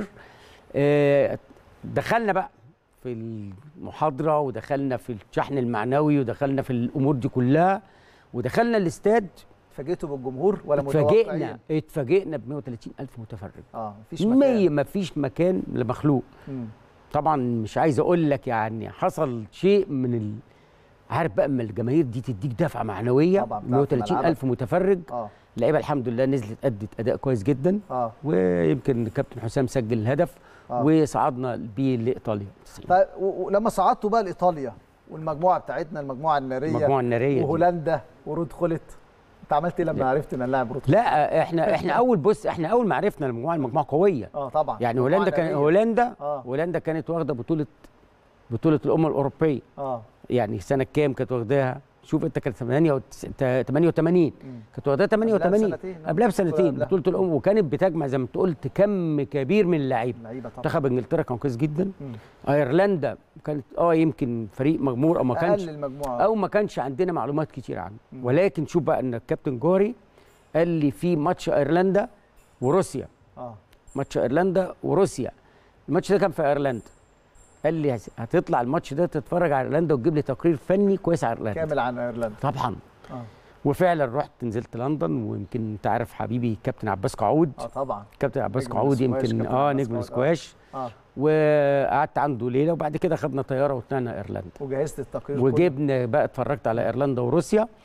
دخلنا بقى في المحاضره ودخلنا في الشحن المعنوي ودخلنا في الامور دي كلها، ودخلنا الاستاد. اتفاجئتوا بالجمهور ولا متوقعين؟ اتفاجئنا اتفاجئنا ب مية وتلاتين ألف متفرج. اه مفيش مكان مفيش مكان لمخلوق. طبعا مش عايز اقول لك يعني حصل شيء من ال... عارف بقى اما الجماهير دي تديك دفعه معنويه. مية وتلاتين ألف متفرج. اه اللعيبه الحمد لله نزلت ادت اداء كويس جدا. اه ويمكن الكابتن حسام سجل الهدف. آه. وصعدنا بيه لايطاليا. طيب ولما صعدتوا بقى لايطاليا والمجموعه بتاعتنا المجموعه الناريه المجموعه الناريه وهولندا ورود خلت، انت عملت ايه لما عرفت ان اللاعب رود خلت؟ لا احنا احنا اول بص احنا اول ما عرفنا المجموعه المجموعه قويه. اه طبعا. يعني هولندا كان هولندا آه. هولندا كانت واخده بطوله بطوله الامم الاوروبيه. اه يعني سنه كام كانت واخداها؟ شوف انت كانت تمانية وتمانين كانت واخداها تمانية وتمانين قبلها بسنتين بطوله الامم، وكانت بتجمع زي ما انت قلت كم كبير من اللعيبه. منتخب انجلترا كان كويس جدا. مم. ايرلندا كانت اه يمكن فريق مغمور او ما كانش او ما كانش عندنا معلومات كتير عنه. مم. ولكن شوف بقى ان الكابتن جوري قال لي في ماتش ايرلندا وروسيا. اه ماتش ايرلندا وروسيا، الماتش ده كان في ايرلندا. قال لي هتطلع الماتش ده تتفرج على ايرلندا وتجيب لي تقرير فني كويس على ايرلندا كامل عن ايرلندا. طبعا. اه وفعلا رحت نزلت لندن، ويمكن انت عارف حبيبي كابتن عباس قعود. اه طبعا كابتن عباس قعود يمكن اه نجم السكواش. اه وقعدت عنده ليله، وبعد كده خدنا طياره وطلعنا ايرلندا وجهزت التقرير وجبنا بقى اتفرجت على ايرلندا وروسيا.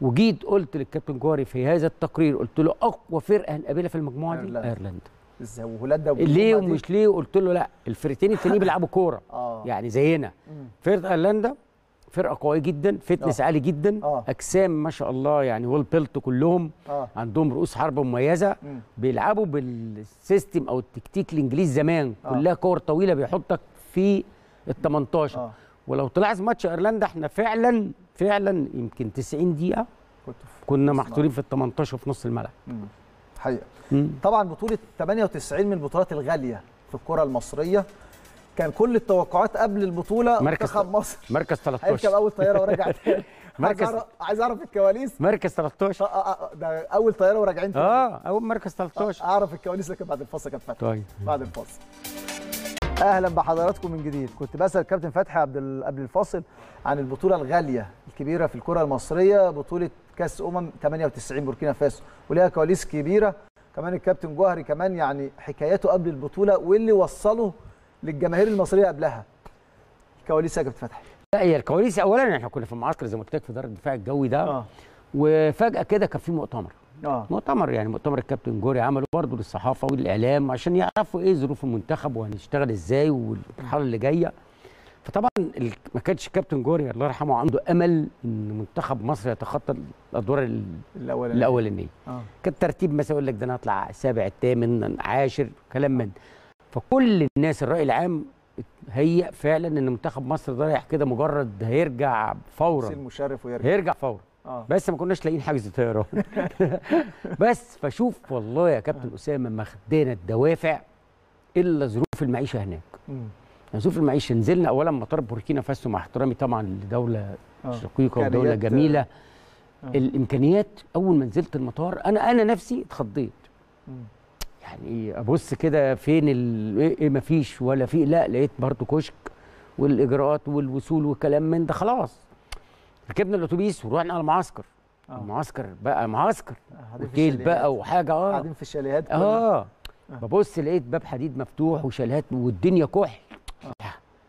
وجيت قلت للكابتن جوهري في هذا التقرير، قلت له اقوى فرقه هنقابلها في المجموعه دي ايرلندا. ازاي وهولندا ليه ومش ليه؟ قلت له لا، الفرقتين التانيين بيلعبوا كوره آه. يعني زينا. فرقه ايرلندا فرقه قويه جدا، فتنس آه. عالي جدا، آه. اجسام ما شاء الله يعني وول بيلت كلهم، آه. عندهم رؤوس حرب مميزه، مم. بيلعبوا بالسيستم او التكتيك الانجليزي زمان، آه. كلها كور طويله بيحطك في ال تمنتاشر. آه. ولو تلاحظ ماتش ايرلندا احنا فعلا فعلا يمكن تسعين دقيقه كنا محصورين في ال تمنتاشر في نص الملعب. حقيقه. طبعا بطوله تمانية وتسعين من البطولات الغاليه في الكره المصريه، كان كل التوقعات قبل البطوله منتخب مصر مركز تلتاشر هيركب اول طياره وراجع تاني. مركز عايز اعرف الكواليس. مركز تلتاشر ده اول طياره وراجعين تاني. اه اول مركز تلتاشر. اعرف الكواليس لكن بعد الفاصل كانت فتحي. طيب بعد الفاصل. اهلا بحضراتكم من جديد. كنت بسال كابتن فتحي قبل قبل الفاصل عن البطوله الغاليه الكبيره في الكره المصريه، بطوله كاس امم تمانية وتسعين بوركينا فاسو، وليها كواليس كبيره. كمان الكابتن جوهري كمان يعني حكاياته قبل البطوله واللي وصله للجماهير المصريه قبلها. الكواليس يا كابتن فتحي. لا هي الكواليس اولا احنا كنا في معسكر زي ما قلت لك في دار الدفاع الجوي ده، آه. وفجاه كده كان في مؤتمر. اه مؤتمر يعني مؤتمر الكابتن جوري عمله برضه للصحافه والاعلام عشان يعرفوا ايه ظروف المنتخب وهنشتغل ازاي والمرحله اللي جايه. فطبعا ما كانش الكابتن جوري الله يرحمه عنده امل ان منتخب مصر يتخطى الادوار الاولانيه الاولانيه. اه كان ترتيب مثلا يقول لك ده انا هطلع سابع الثامن عاشر كلام من. فكل الناس الراي العام هيئ فعلا ان منتخب مصر ده رايح كده مجرد هيرجع فورا. المشرف ويرجع هيرجع فورا. آه. بس ما كناش لاقيين حجز طيران. بس فشوف والله يا كابتن آه. اسامه ما خدينا الدوافع الا ظروف المعيشه هناك. امم ظروف المعيشه نزلنا اولا مطار بوركينا فاسو مع احترامي طبعا لدوله آه. شقيقه ودوله جميله. آه. الامكانيات اول ما نزلت المطار انا انا نفسي اتخضيت. مم. يعني ابص كده فين ايه ما فيش ولا في، لا لقيت برضه كشك والاجراءات والوصول والكلام من ده. خلاص ركبنا الاتوبيس ورحنا على المعسكر. آه. المعسكر بقى معسكر اوتيل بقى وحاجه. اه قاعدين في الشاليهات اه, آه. ببص لقيت باب حديد مفتوح وشاليهات والدنيا كحل. آه.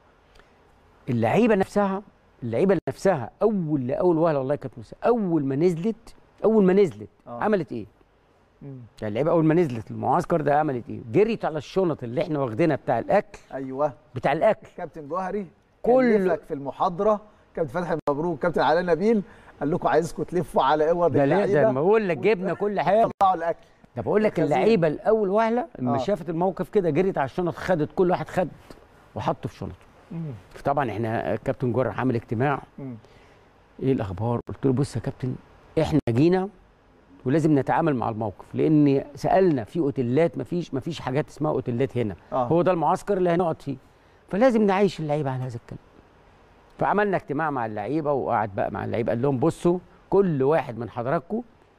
اللعيبه نفسها اللعيبه نفسها اول لاول وهله والله كانت موسى اول ما نزلت اول ما نزلت آه. عملت ايه؟ يعني اللعيبه اول ما نزلت المعسكر ده عملت ايه؟ جريت على الشنط اللي احنا واخدينها بتاع الاكل. ايوه بتاع الاكل. كابتن جوهري كل في المحاضره كابتن فتحي مبروك كابتن علاء نبيل قال لكم عايزكم تلفوا على اوض اللعيبه. ده ده بقول لك جبنا كل حاجه. طلعوا الاكل. ده بقول لك اللعيبه الاول وهله لما آه. شافت الموقف كده جريت على الشنط خدت كل واحد خد وحطه في شنطه. طبعا احنا كابتن جوهري عامل اجتماع. مم. ايه الاخبار؟ قلت له بص يا كابتن احنا جينا ولازم نتعامل مع الموقف لان سالنا في اوتيلات مفيش مفيش حاجات اسمها اوتيلات هنا. آه. هو ده المعسكر اللي هنقعد فيه فلازم نعيش اللعيبه على هذا الكلام. فعملنا اجتماع مع اللعيبه وقعد بقى مع اللعيبه قال لهم بصوا كل واحد من حضراتكم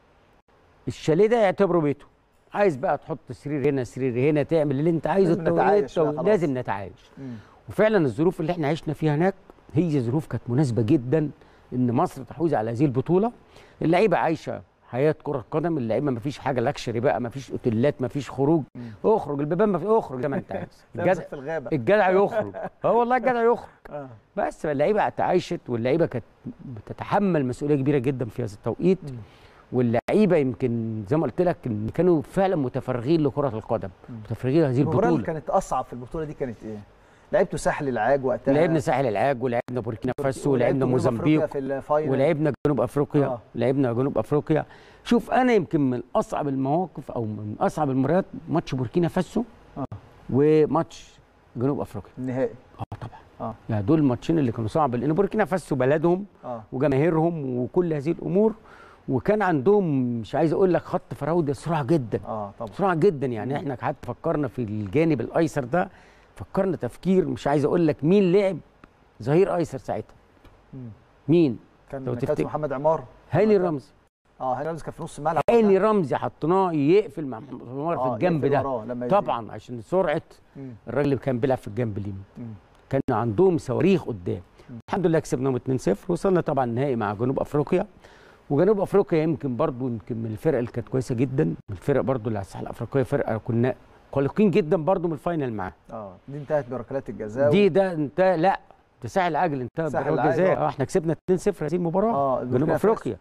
الشاليه ده يعتبره بيته. عايز بقى تحط سرير هنا سرير هنا تعمل اللي انت عايزه لازم نتعايش. مم. وفعلا الظروف اللي احنا عشنا فيها هناك هي ظروف كانت مناسبه جدا ان مصر تحوز على هذه البطوله. اللعيبه عايشه حياه كره قدم، اللعيبه ما فيش حاجه لاكشري بقى، ما فيش اوتيلات ما فيش خروج. مم. اخرج البيبان ما في اخرج زي ما انت عايز. الجدع في الغابه الجدع يخرج. اه والله الجدع يخرج. آه. بس اللعيبه تعايشت واللعيبه كانت بتتحمل مسؤوليه كبيره جدا في هذا التوقيت. مم. واللعيبه يمكن زي ما قلت لك ان كانوا فعلا متفرغين لكره القدم، متفرغين لهذه البطوله. المباراه اللي كانت اصعب في البطوله دي كانت ايه؟ لعبتوا ساحل العاج وقتها. لعبنا ساحل العاج ولعبنا بوركينا فاسو ولعبنا موزمبيق ولعبنا جنوب افريقيا. آه. لعبنا جنوب افريقيا. شوف انا يمكن من اصعب المواقف او من اصعب المباريات ماتش بوركينا فاسو آه. وماتش جنوب افريقيا النهائي. اه طبعا. اه يعني دول الماتشين اللي كانوا صعب لان بوركينا فاسو بلدهم آه. وجماهيرهم وكل هذه الامور، وكان عندهم مش عايز اقول لك خط فراوده سرعه جدا. اه طبعا سرعه جدا يعني. احنا حتى فكرنا في الجانب الايسر ده فكرنا تفكير مش عايز اقول لك مين لعب ظهير ايسر ساعتها. مم. مين؟ كان كابتن محمد عمار. هاني رمزي. اه هاني رمزي كان في نص الملعب. هاني رمزي حطيناه يقفل مع محمد عمار آه في الجنب ده طبعا عشان سرعه مم. الراجل اللي كان بيلعب في الجنب اليمين. كان عندهم صواريخ قدام. مم. الحمد لله كسبناهم اتنين صفر وصلنا طبعا النهائي مع جنوب افريقيا. وجنوب افريقيا يمكن برضو يمكن من الفرق اللي كانت كويسه جدا، من الفرق برضو اللي على الساحه الافريقيه فرقه كنا قلقين جدا برضو من الفاينل معاه. اه دي انتهت بركلات الجزاء. دي ده انت لا ده ساحل العاج انتهى بركلات الجزاء. اه احنا كسبنا اتنين صفر هذه المباراه. اه جنوب افريقيا. اه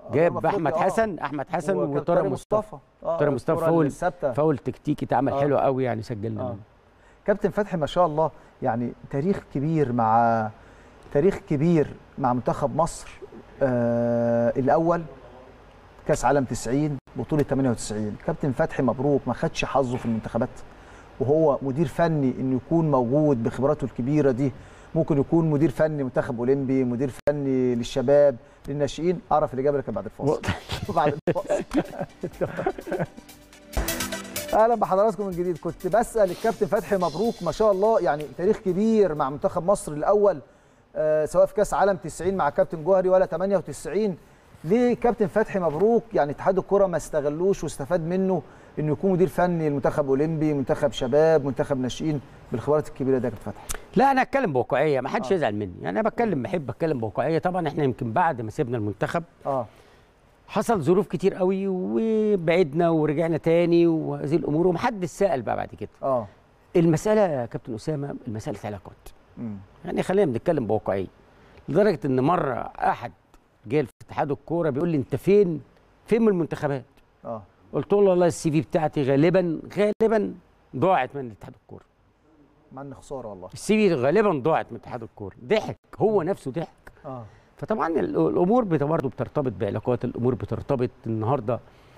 جاب احمد حسن احمد حسن وطارق مصطفى طارق مصطفى فاول فاول تكتيكي اتعمل آه. حلو قوي يعني سجلنا آه. كابتن فتحي ما شاء الله يعني تاريخ كبير مع تاريخ كبير مع منتخب مصر. آه الاول كاس عالم تسعين، بطوله ثمانية وتسعين. كابتن فتحي مبروك ما خدش حظه في المنتخبات، وهو مدير فني انه يكون موجود بخبراته الكبيره دي. ممكن يكون مدير فني منتخب اولمبي، مدير فني للشباب للناشئين. اعرف الاجابه لكن بعد الفاصل. بعد الفاصل. اهلا بحضراتكم من جديد. كنت بسال الكابتن فتحي مبروك ما شاء الله يعني تاريخ كبير مع منتخب مصر الاول، آه سواء في كاس عالم تسعين مع كابتن جوهري ولا ثمانية وتسعين. ليه كابتن فتحي مبروك يعني اتحاد الكره ما استغلوش واستفاد منه انه يكون مدير فني لمنتخب اولمبي، منتخب شباب، منتخب ناشئين بالخبرات الكبيره ده يا كابتن فتحي؟ لا انا اتكلم بواقعيه، ما حدش آه. يزعل مني، يعني انا بتكلم بحب اتكلم بواقعيه. طبعا احنا يمكن بعد ما سيبنا المنتخب اه حصل ظروف كتير قوي وبعدنا ورجعنا تاني وهذه الامور ومحدش سال بقى بعد كده. اه المساله يا كابتن اسامه المساله علاقات. امم يعني خلينا بنتكلم بواقعيه، لدرجه ان مره احد جه في اتحاد الكوره بيقول لي انت فين فين من المنتخبات؟ اه قلت له والله السي في بتاعتي غالبا غالبا ضاعت من اتحاد الكوره. مع ان خساره والله. السي في غالبا ضاعت من اتحاد الكوره، ضحك هو نفسه ضحك. اه فطبعا الامور برضه بترتبط بعلاقات، الامور بترتبط النهارده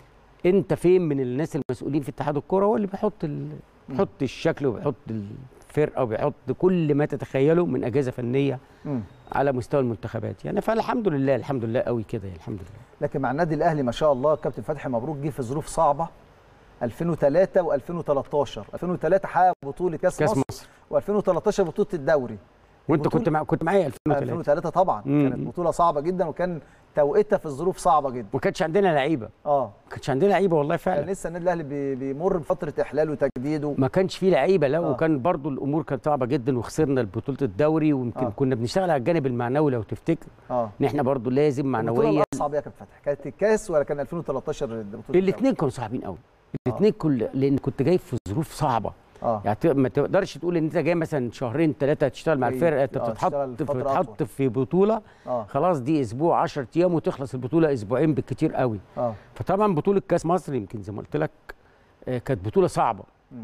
انت فين من الناس المسؤولين في اتحاد الكوره، هو اللي بيحط ال... بيحط الشكل وبيحط الفرقه وبيحط كل ما تتخيله من اجهزه فنيه م. على مستوى المنتخبات يعني. فالحمد لله الحمد لله قوي كده الحمد لله. لكن مع النادي الاهلي ما شاء الله كابتن فتحي مبروك جه في ظروف صعبه ألفين وثلاثة وألفين وثلاثة عشر. ألفين وثلاثة حقق بطوله كاس, كاس مصر, مصر. وألفين وثلاثة عشر بطوله الدوري. وانت كنت مع كنت معايا ألفين وثلاثة. ألفين وثلاثة طبعا مم. كانت بطوله صعبه جدا وكان توقيتها في الظروف صعبه جدا. ما كانش عندنا لعيبه. اه ما كانش عندنا لعيبه والله فعلا. كان لسه النادي الاهلي بيمر بفتره احلال وتجديد ما كانش فيه لعيبه. لا آه. وكان برضو الامور كانت صعبه جدا وخسرنا بطوله الدوري ويمكن آه. كنا بنشتغل على الجانب المعنوي لو تفتكر. اه ان احنا برضو لازم معنويا. البطوله اصعب يا كابتن فتحي كانت الكاس ولا كان ألفين وثلاثة عشر بطوله؟ الاثنين كانوا صعبين قوي. الاثنين آه. كل لان كنت جاي في ظروف صعبه. اه يعني ما تقدرش تقول ان انت جاي مثلا شهرين ثلاثه تشتغل مع الفرقه، انت بتتحط بتتحط في بطوله آه. خلاص دي اسبوع عشرة ايام وتخلص البطوله اسبوعين بالكتير قوي. اه فطبعا بطوله كاس مصر يمكن زي ما قلت لك آه كانت بطوله صعبه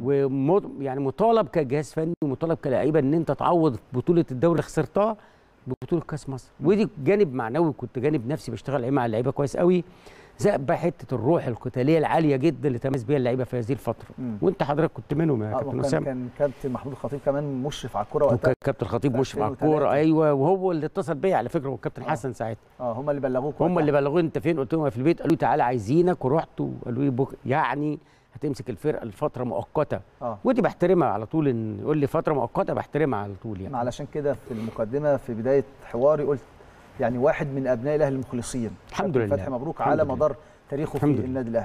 وم يعني مطالب كجهاز فني ومطالب كلاعيبه ان انت تعوض بطوله الدوري اللي خسرتها ببطوله كاس مصر. ودي جانب معنوي كنت جانب نفسي بشتغل مع اللعيبه كويس قوي. زائد بقى حته الروح القتاليه العاليه جدا اللي تميز بيها اللعيبه في هذه الفتره. مم. وانت حضرتك كنت منهم يا كابتن اسامه. كان كابتن محمود الخطيب كمان مشرف على الكوره وقتها. كابتن الخطيب مشرف على الكوره ايوه، وهو اللي اتصل بيا على فكره والكابتن حسن ساعتها. اه هم اللي بلغوك. هم اللي بلغوني انت فين؟ قلت لهم في البيت. قالوا لي تعالى عايزينك، ورحت وقالوا لي بك يعني هتمسك الفرقه لفتره مؤقته. اه ودي بحترمها على طول، ان يقول لي فتره مؤقته بحترمها على طول يعني. علشان كده في المقدمه في بدايه حواري قلت يعني واحد من ابناء الاهلي المخلصين. الحمد لله. فتحي مبروك على مدار تاريخه في النادي الاهلي.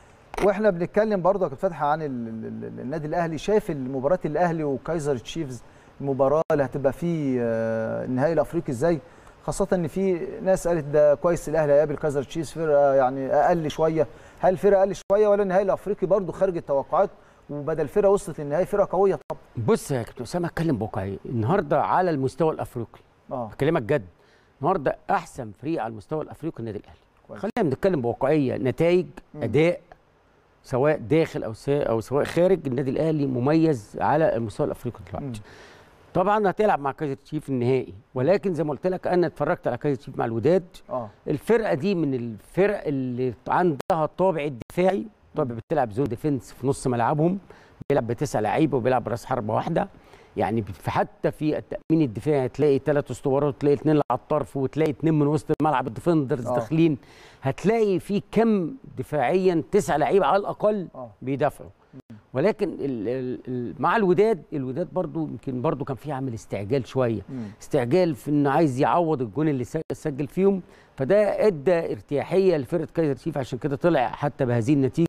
واحنا بنتكلم برضه يا كابتن فتحي عن النادي الاهلي، شايف مباراه الاهلي وكايزر تشيفز المباراه اللي هتبقى في النهائي الافريقي ازاي؟ خاصه ان في ناس قالت ده كويس الاهلي هيقابل كايزر تشيفز فرقه يعني اقل شويه. هل فرقه اقل شويه ولا النهائي الافريقي برضه خارج التوقعات وبدل فرقه وصلت للنهائي فرقه قويه طبعا؟ بص يا كابتن اسامه اتكلم بواقعيه النهارده على المستوى الافريقي. اه بكلمك جد النهارده احسن فريق على المستوى الافريقي النادي الاهلي. خلينا بنتكلم بواقعيه، نتائج مم. اداء سواء داخل او او سواء خارج، النادي الاهلي مميز على المستوى الافريقي دلوقتي. طبعا هتلعب مع كايزر تشيف النهائي، ولكن زي ما قلت لك انا اتفرجت على كايزر تشيف مع الوداد. اه الفرقه دي من الفرق اللي عندها الطابع الدفاعي، طابع بتلعب زون ديفنس في نص ملعبهم، بيلعب بتسع لعيبه وبيلعب براس حربه واحده. يعني حتى في التامين الدفاعي تلاقي ثلاث اسطوانات وتلاقي اثنين على الطرف وتلاقي اثنين من وسط الملعب الديفندرز داخلين. هتلاقي في كم دفاعيا تسع لعيبه على الاقل أوه. بيدافعوا. ولكن ال ال ال مع الوداد الوداد برضو يمكن برضو كان فيه عامل استعجال شويه. مم. استعجال في انه عايز يعوض الجون اللي سجل فيهم، فده ادى ارتياحيه لفرقه كايزر تشيف، عشان كده طلع حتى بهذه النتيجه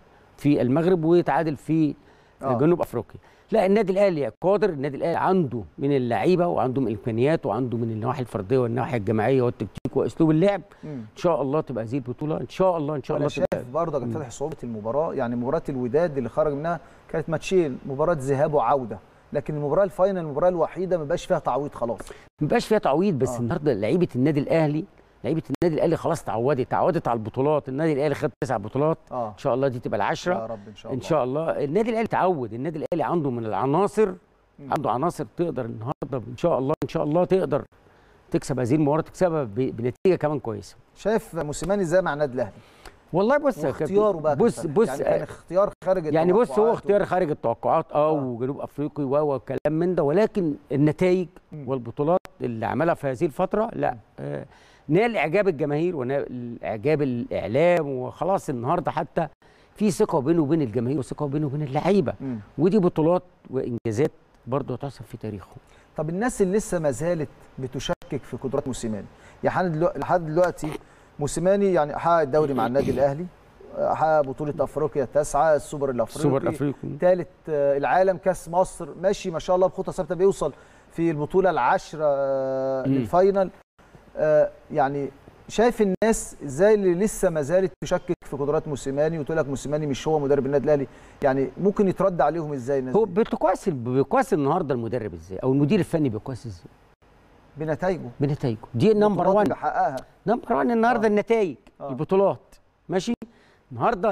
في المغرب ويتعادل في أوه. جنوب افريقيا. لا النادي الاهلي قادر، النادي الاهلي عنده من اللعيبه وعنده من الامكانيات وعنده من النواحي الفرديه والنواحي الجماعيه والتكتيك واسلوب اللعب. مم. ان شاء الله تبقى هذه البطوله ان شاء الله ان شاء الله. انا شايف برضه كان فتح صعوبه المباراه، يعني مباراه الوداد اللي خرج منها كانت ماتشين، مباراه ذهاب وعوده، لكن المباراه الفاينل المباراه الوحيده ما بقاش فيها تعويض خلاص. ما بقاش فيها تعويض، بس آه. النهارده لعيبه النادي الاهلي لعيبه النادي الاهلي خلاص اتعودت اتعودت على البطولات. النادي الاهلي خد تسع بطولات آه. ان شاء الله دي تبقى العشره يا رب ان شاء الله. ان شاء الله. النادي الاهلي اتعود، النادي الاهلي عنده من العناصر م. عنده عناصر تقدر النهارده ان شاء الله ان شاء الله تقدر تكسب هذه المباراه، تكسبها بنتيجه كمان كويسه. شايف موسيماني ازاي مع النادي الاهلي؟ والله بص اختياره بقى بص بص يعني كان اختيار خارج التوقعات، يعني بص هو اختيار خارج التوقعات اه, آه. وجنوب افريقي و وكلام من ده، ولكن النتائج والبطولات اللي عملها في هذه الفتره لا آه نال اعجاب الجماهير ونال اعجاب الاعلام، وخلاص النهارده حتى في ثقه بينه وبين الجماهير وثقه بينه وبين اللعيبه، ودي بطولات وانجازات برضه هتحسب في تاريخه. طب الناس اللي لسه ما زالت بتشكك في قدرات موسيماني، يعني لحد دلوقتي موسيماني يعني حقق الدوري مع النادي الاهلي، حقق بطوله افريقيا التاسعه، السوبر الافريقي السوبر الافريقي ثالث العالم، كاس مصر، ماشي ما شاء الله بخطى ثابته، بيوصل في البطوله العاشره للفاينل. يعني شايف الناس ازاي اللي لسه ما زالت تشكك في قدرات موسيماني وتقول لك موسيماني مش هو مدرب النادي الاهلي، يعني ممكن يترد عليهم ازاي الناس؟ هو بيقاس بيقاس النهارده المدرب ازاي او المدير الفني بيقاس ازاي؟ بنتائجه بنتائجه دي نمبر واحد بيحققها. نمبر واحد النهارده آه. النتائج آه. البطولات ماشي. النهارده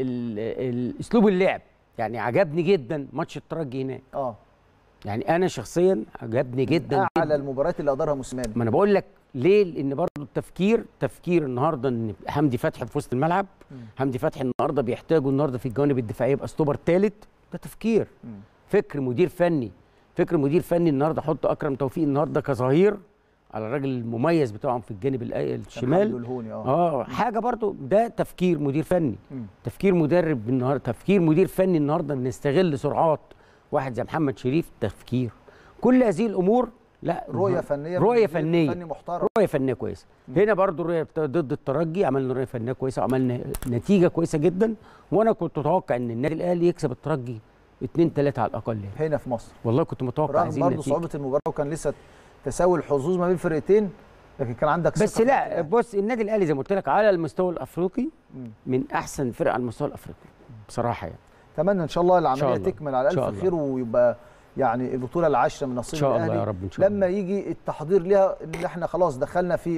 اسلوب اللعب يعني عجبني جدا ماتش الترجي هناك. اه يعني انا شخصيا عجبني جدا اعلى المباريات اللي ادارها موسيماني. ما انا بقول لك ليه؟ لان برضه التفكير تفكير النهارده ان حمدي فتحي في وسط الملعب، م. حمدي فتحي النهارده بيحتاجوا النهارده في الجوانب الدفاعيه يبقى ستوبر ثالث، ده تفكير م. فكر مدير فني فكر مدير فني النهارده حط اكرم توفيق النهارده كظهير على الراجل المميز بتاعهم في الجانب الشمال اه اه حاجه برضو ده تفكير مدير فني م. تفكير مدرب النهارده، تفكير مدير فني النهارده نستغل سرعات واحد زي محمد شريف، تفكير كل هذه الامور. لا رؤيه فنيه رؤيه فنيه فني محترم، رؤيه فنيه كويسه. م. هنا برضو رؤيه ضد الترجي عملنا رؤيه فنيه كويسه وعملنا نتيجه كويسه جدا، وانا كنت متوقع ان النادي الاهلي يكسب الترجي اتنين تلاته على الاقل يعني. هنا في مصر والله كنت متوقع رغم برضه صعوبه المباراه وكان لسه تساوي الحظوظ ما بين الفرقتين، لكن كان عندك بس لا بص النادي الاهلي زي ما قلت لك على المستوى الافريقي من احسن فرق على المستوى الافريقي بصراحه يعني. اتمنى ان شاء الله العمليه تكمل على الف خير ويبقى يعني البطوله العاشره من نصيب الاهلي ان شاء الله يا رب. ان شاء الله لما يجي التحضير ليها ان احنا خلاص دخلنا في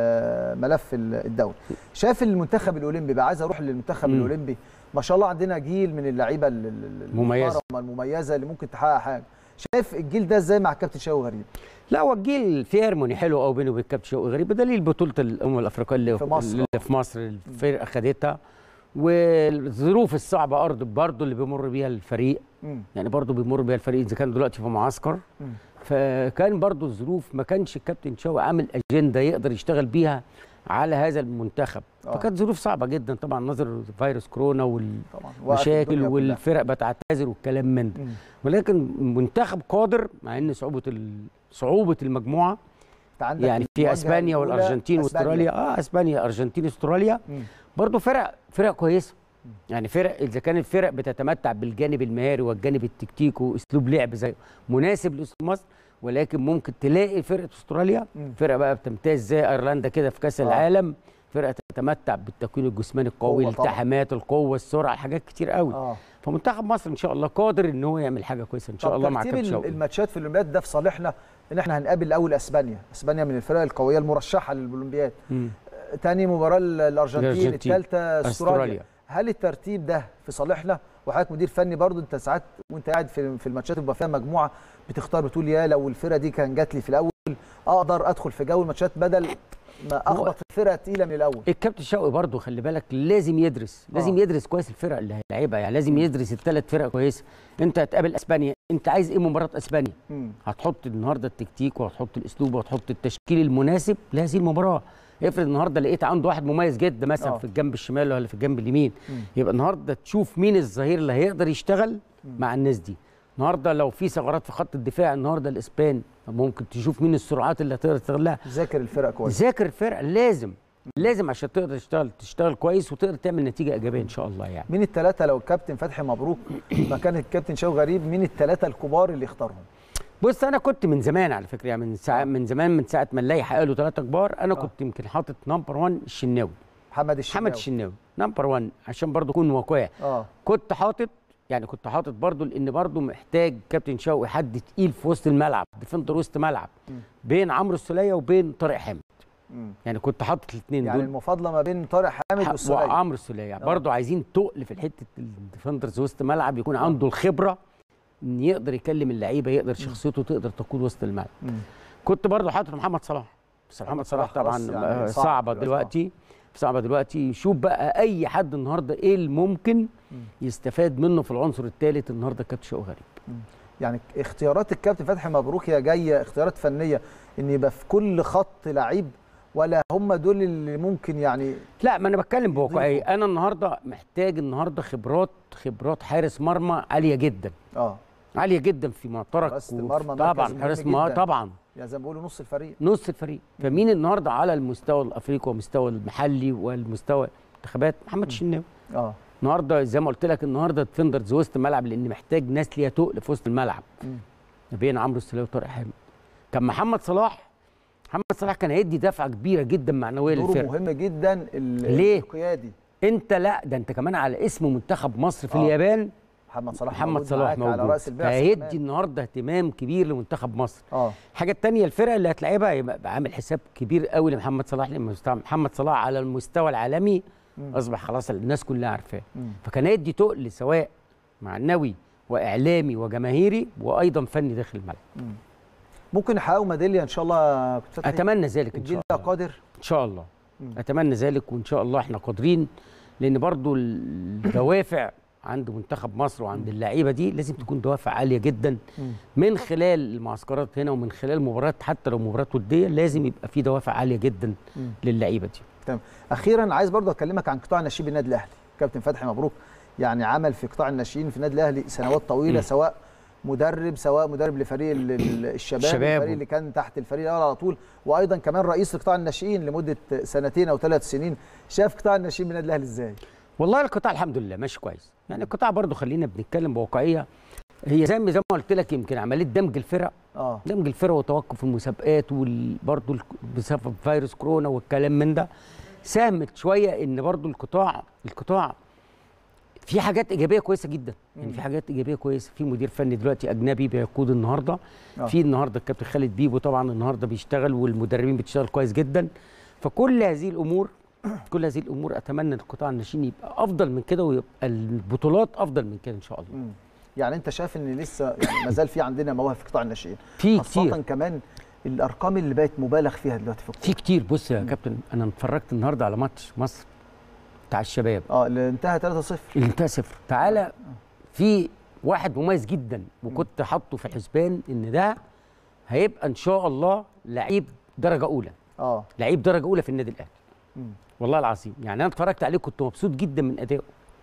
ملف الدوري. شايف المنتخب الاولمبي بقى، عايز اروح للمنتخب الاولمبي، ما شاء الله عندنا جيل من اللعيبه المميزه المميزه اللي ممكن تحقق حاجه. شايف الجيل ده ازاي مع الكابتن شوقي غريب؟ لا هو الجيل في هارموني حلو قوي بينه وبين الكابتن شوقي غريب، بدليل بطوله الامم الافريقيه اللي في مصر اللي في مصر الفرقه خدتها، والظروف الصعبه ارض برضه اللي بيمر بيها الفريق م. يعني برضه بيمر بيها الفريق اذا كان دلوقتي في معسكر م. فكان برضه الظروف ما كانش الكابتن شوقي عامل اجنده يقدر يشتغل بيها على هذا المنتخب. آه. فكانت ظروف صعبه جدا طبعا نظر فيروس كورونا والمشاكل والفرق بتعتذر والكلام من ده، ولكن منتخب قادر مع ان صعوبه صعوبه المجموعه يعني في اسبانيا والارجنتين واستراليا اه اسبانيا ارجنتين استراليا برضه فرق فرق كويسه يعني فرق اذا كانت فرق بتتمتع بالجانب المهاري والجانب التكتيكي واسلوب لعب زي مناسب لاسلوب مصر، ولكن ممكن تلاقي فرقه استراليا فرقه بقى بتمتاز زي ايرلندا كده في كاس آه. العالم، فرقه تتمتع بالتكوين الجسماني القوي، الالتحامات، القوه، السرعه، حاجات كتير قوي. آه. فمنتخب مصر ان شاء الله قادر ان هو يعمل حاجه كويسه ان شاء الله مع كابتن شوقي. الماتشات في الاولمبياد ده في صالحنا ان احنا هنقابل الاول اسبانيا، اسبانيا من الفرق القويه المرشحه للاولمبياد. ثاني مباراه الارجنتين، الثالثه استراليا. هل الترتيب ده في صالحنا؟ وحضرتك مدير فني برضه انت ساعات وانت قاعد في في الماتشات بيبقى فيها مجموعه بتختار بتقول يا لو الفرقه دي كان جات لي في الاول اقدر ادخل في جو الماتشات بدل ما اخبط في فرقه تقيله من الاول. الكابتن شوقي برضه خلي بالك لازم يدرس لازم آه. يدرس كويس الفرق اللي هيلعبها، يعني لازم يدرس الثلاث فرق كويس. انت هتقابل اسبانيا، انت عايز ايه مباراه اسبانيا؟ مم. هتحط النهارده التكتيك وهتحط الاسلوب وهتحط التشكيل المناسب لهذه المباراه. افرض النهارده لقيت عنده واحد مميز جدا مثلا أوه. في الجنب الشمال ولا في الجنب اليمين، مم. يبقى النهارده تشوف مين الظهير اللي هيقدر يشتغل مم. مع الناس دي. النهارده لو في ثغرات في خط الدفاع النهارده الاسبان ممكن تشوف مين السرعات اللي هتقدر تستغلها. ذاكر الفرق كويس، ذاكر الفرق لازم لازم عشان تقدر تشتغل تشتغل كويس وتقدر تعمل نتيجه ايجابيه ان شاء الله. يعني مين الثلاثه لو الكابتن فتحي مبروك مكان الكابتن شوقي غريب، مين الثلاثه الكبار اللي يختارهم؟ بص انا كنت من زمان على فكره يعني من ساعه من زمان من ساعه ما نلاقي قالوا ثلاثه كبار انا آه. كنت يمكن حاطط نمبر واحد الشناوي، محمد الشناوي محمد الشناوي نمبر واحد عشان برضه اكون واقعي. اه كنت حاطط يعني كنت حاطط برضه لان برضه محتاج كابتن شوقي حد تقيل في وسط الملعب، ديفندر وسط ملعب م. بين عمرو السوليه وبين طارق حامد. يعني كنت حاطط الاثنين يعني دول، يعني المفاضله ما بين طارق حامد والسوليه وعمرو السوليه. يعني برضه عايزين تقل في حته الديفندرز وسط ملعب يكون آه. عنده الخبره ان يقدر يكلم اللعيبه، يقدر شخصيته تقدر تقود وسط الملعب. كنت برضه حاطط محمد صلاح، بس محمد صلاح طبعا يعني صعبه دلوقتي، صعبه دلوقتي. شوف بقى اي حد النهارده ايه اللي ممكن يستفاد منه في العنصر الثالث النهارده الكابتن شوقي غريب. يعني اختيارات الكابتن فتحي مبروك هي جايه اختيارات فنيه ان يبقى في كل خط لعيب، ولا هم دول اللي ممكن يعني؟ لا، ما انا بتكلم بواقعيه. انا النهارده محتاج النهارده خبرات خبرات حارس مرمى عاليه جدا. اه عاليه جدا في معترك حراسه المرمى طبعا، حارس مرمى طبعا يعني زي ما بيقولوا نص الفريق نص الفريق. فمين النهارده على المستوى الافريقي والمستوى المحلي والمستوى المنتخبات؟ محمد الشناوي. اه النهارده زي ما قلت لك النهارده ديفندرز وسط الملعب، لان محتاج ناس ليها تقل في وسط الملعب ما بين عمرو السوليه وطارق حامد. كان محمد صلاح محمد صلاح كان هيدي دفعه كبيره جدا معنويه للفرقه. دوره مهم جدا ليه؟ القيادي. انت لا ده انت كمان على اسم منتخب مصر في آه. اليابان. محمد صلاح محمد صلاح موجود على راس البعثه، هيدي النهارده اهتمام كبير لمنتخب مصر. اه الحاجه الثانيه الفرقه اللي هتلعبها يبقى عامل حساب كبير قوي لمحمد صلاح، لان محمد صلاح على المستوى العالمي مم. اصبح خلاص الناس كلها عارفاه، فكان هيدي تقل سواء معنوي واعلامي وجماهيري وايضا فني داخل الملعب. مم. ممكن يحققوا ميداليه ان شاء الله. اتمنى ذلك ان شاء الله. قادر ان شاء الله. مم. اتمنى ذلك وان شاء الله احنا قادرين، لان برضو الدوافع عند منتخب مصر وعند اللعيبه دي لازم تكون دوافع عاليه جدا من خلال المعسكرات هنا ومن خلال مباريات، حتى لو مباريات وديه لازم يبقى في دوافع عاليه جدا للعيبه دي. تمام. اخيرا عايز برضو اكلمك عن قطاع الناشئين بالنادي الاهلي. كابتن فتحي مبروك يعني عمل في قطاع الناشئين في النادي الاهلي سنوات طويله، م. سواء مدرب سواء مدرب لفريق الشباب, الشباب الفريق اللي كان تحت الفريق الاول على طول، وايضا كمان رئيس لقطاع الناشئين لمده سنتين او ثلاث سنين. شاف قطاع الناشئين بالنادي الاهلي ازاي؟ والله القطاع الحمد لله ماشي كويس. يعني القطاع برضو خلينا بنتكلم بواقعيه، هي زي ما زي ما قلت لك يمكن عمليه دمج الفرق اه دمج الفرق وتوقف المسابقات وبرضو بسبب فيروس كورونا والكلام من ده ساهمت شويه ان برضو القطاع القطاع في حاجات ايجابيه كويسه جدا. يعني في حاجات ايجابيه كويسه، في مدير فني دلوقتي اجنبي بيقود النهارده، آه. في النهارده الكابتن خالد بيبو طبعا النهارده بيشتغل والمدربين بتشتغل كويس جدا. فكل هذه الامور كل هذه الامور اتمنى القطاع الناشئين يبقى افضل من كده ويبقى البطولات افضل من كده ان شاء الله. مم. يعني انت شايف ان لسه يعني ما زال في عندنا مواهب في قطاع الناشئين، في خاصه كتير. الارقام الارقام اللي بقت مبالغ فيها دلوقتي في الكوره في كتير. بص يا كابتن انا اتفرجت النهارده على ماتش مصر بتاع الشباب اه اللي انتهى ثلاثة صفر اللي انتهى صفر. تعالى في واحد مميز جدا وكنت حاطه في الحسبان ان ده هيبقى ان شاء الله لعيب درجه اولى. اه لعيب درجه اولى في النادي الاهلي. والله العظيم يعني انا اتفرجت عليه كنت مبسوط جدا من ادائه.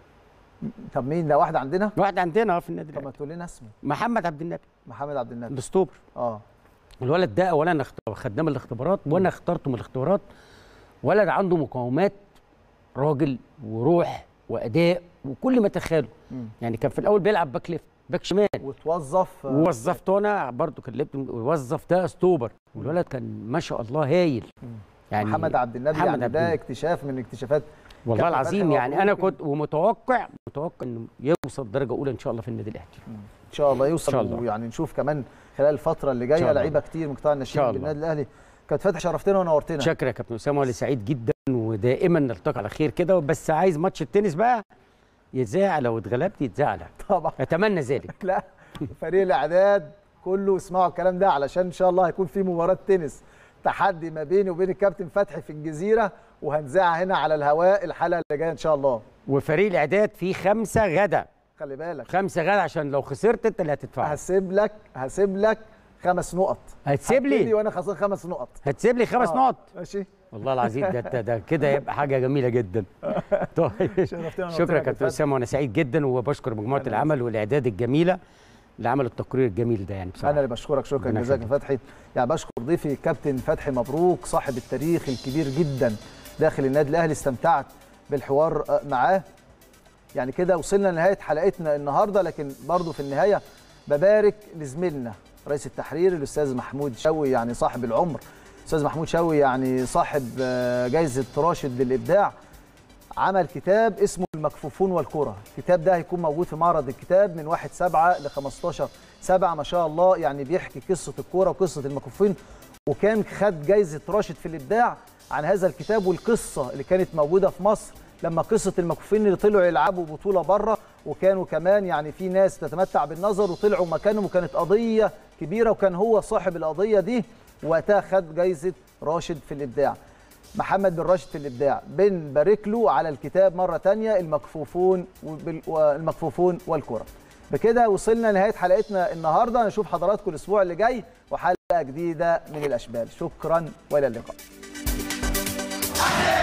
طب مين ده؟ واحد عندنا؟ واحد عندنا في النادي الاهلي. طب ما تقول لنا اسمه. محمد عبد النبي. محمد عبد النبي الاسطوبر. اه الولد ده اولا خدناه من الاختبارات وانا اخترته من الاختبارات. ولد عنده مقومات راجل وروح واداء وكل ما تخيله. يعني كان في الاول بيلعب باك ليفت باك شمال وتوظف ووظفته انا برضه كلمته ووظف ده اسطوبر والولد كان ما شاء الله هايل. يعني محمد عبد النبي محمد يعني ده اكتشاف من اكتشافات والله العظيم. يعني انا كنت ومتوقع متوقع انه يوصل درجه اولى ان شاء الله في النادي الاهلي. ان شاء الله يوصل، ويعني نشوف كمان خلال الفتره اللي جايه لعيبه كتير من قطاع الناشئين بالنادي الاهلي. كابتن فتحي شرفتنا ونورتنا. شكرا يا كابتن اسامه، وانا سعيد جدا ودائما نلتقي على خير كده. بس عايز ماتش التنس بقى يتذاع، لو اتغلبت يتذاع طبعا اتمنى ذلك. لا فريق الاعداد كله اسمعوا الكلام ده علشان ان شاء الله هيكون في مباراه تنس تحدي ما بيني وبين الكابتن فتحي في الجزيره، وهنذاعها هنا على الهواء الحلقه اللي جايه ان شاء الله. وفريق الاعداد فيه خمسه غدا، خلي بالك خمسه غدا عشان لو خسرت انت اللي هتدفع. هسيب لك هسيب لك خمس نقط. هتسيب لي وانا خسران خمس نقط. هتسيب لي خمس آه. نقط ماشي والله العظيم. ده ده كده يبقى حاجه جميله جدا. طيب شكرا يا كابتن اسامه، وانا سعيد جدا وبشكر مجموعه العمل والاعداد الجميله اللي عملوا التقرير الجميل ده. يعني بصراحه انا اللي بشكرك شكرا جزاك يا فتحي. يعني بشكر ضيفي كابتن فتحي مبروك صاحب التاريخ الكبير جدا داخل النادي الاهلي. استمتعت بالحوار معاه. يعني كده وصلنا لنهايه حلقتنا النهارده، لكن برضو في النهايه ببارك لزميلنا رئيس التحرير الاستاذ محمود شوقي، يعني صاحب العمر. استاذ محمود شوقي يعني صاحب جائزه راشد للابداع، عمل كتاب اسمه المكفوفون والكرة. الكتاب ده هيكون موجود في معرض الكتاب من واحد سبعة ل خمستاشر سبعة ما شاء الله. يعني بيحكي قصه الكوره وقصه المكفوفين، وكان خد جائزه راشد في الابداع عن هذا الكتاب والقصه اللي كانت موجوده في مصر لما قصه المكفوفين اللي طلعوا يلعبوا بطوله بره، وكانوا كمان يعني في ناس تتمتع بالنظر وطلعوا مكانهم، وكانت قضيه كبيره وكان هو صاحب القضيه دي، وقتها خد جايزه راشد في الابداع. محمد بن راشد في الابداع، بنبارك له على الكتاب مره ثانيه المكفوفون والمكفوفون والكره. بكده وصلنا لنهايه حلقتنا النهارده، نشوف حضراتكم الاسبوع اللي جاي وحلقه جديده من الاشبال. شكرا والى اللقاء.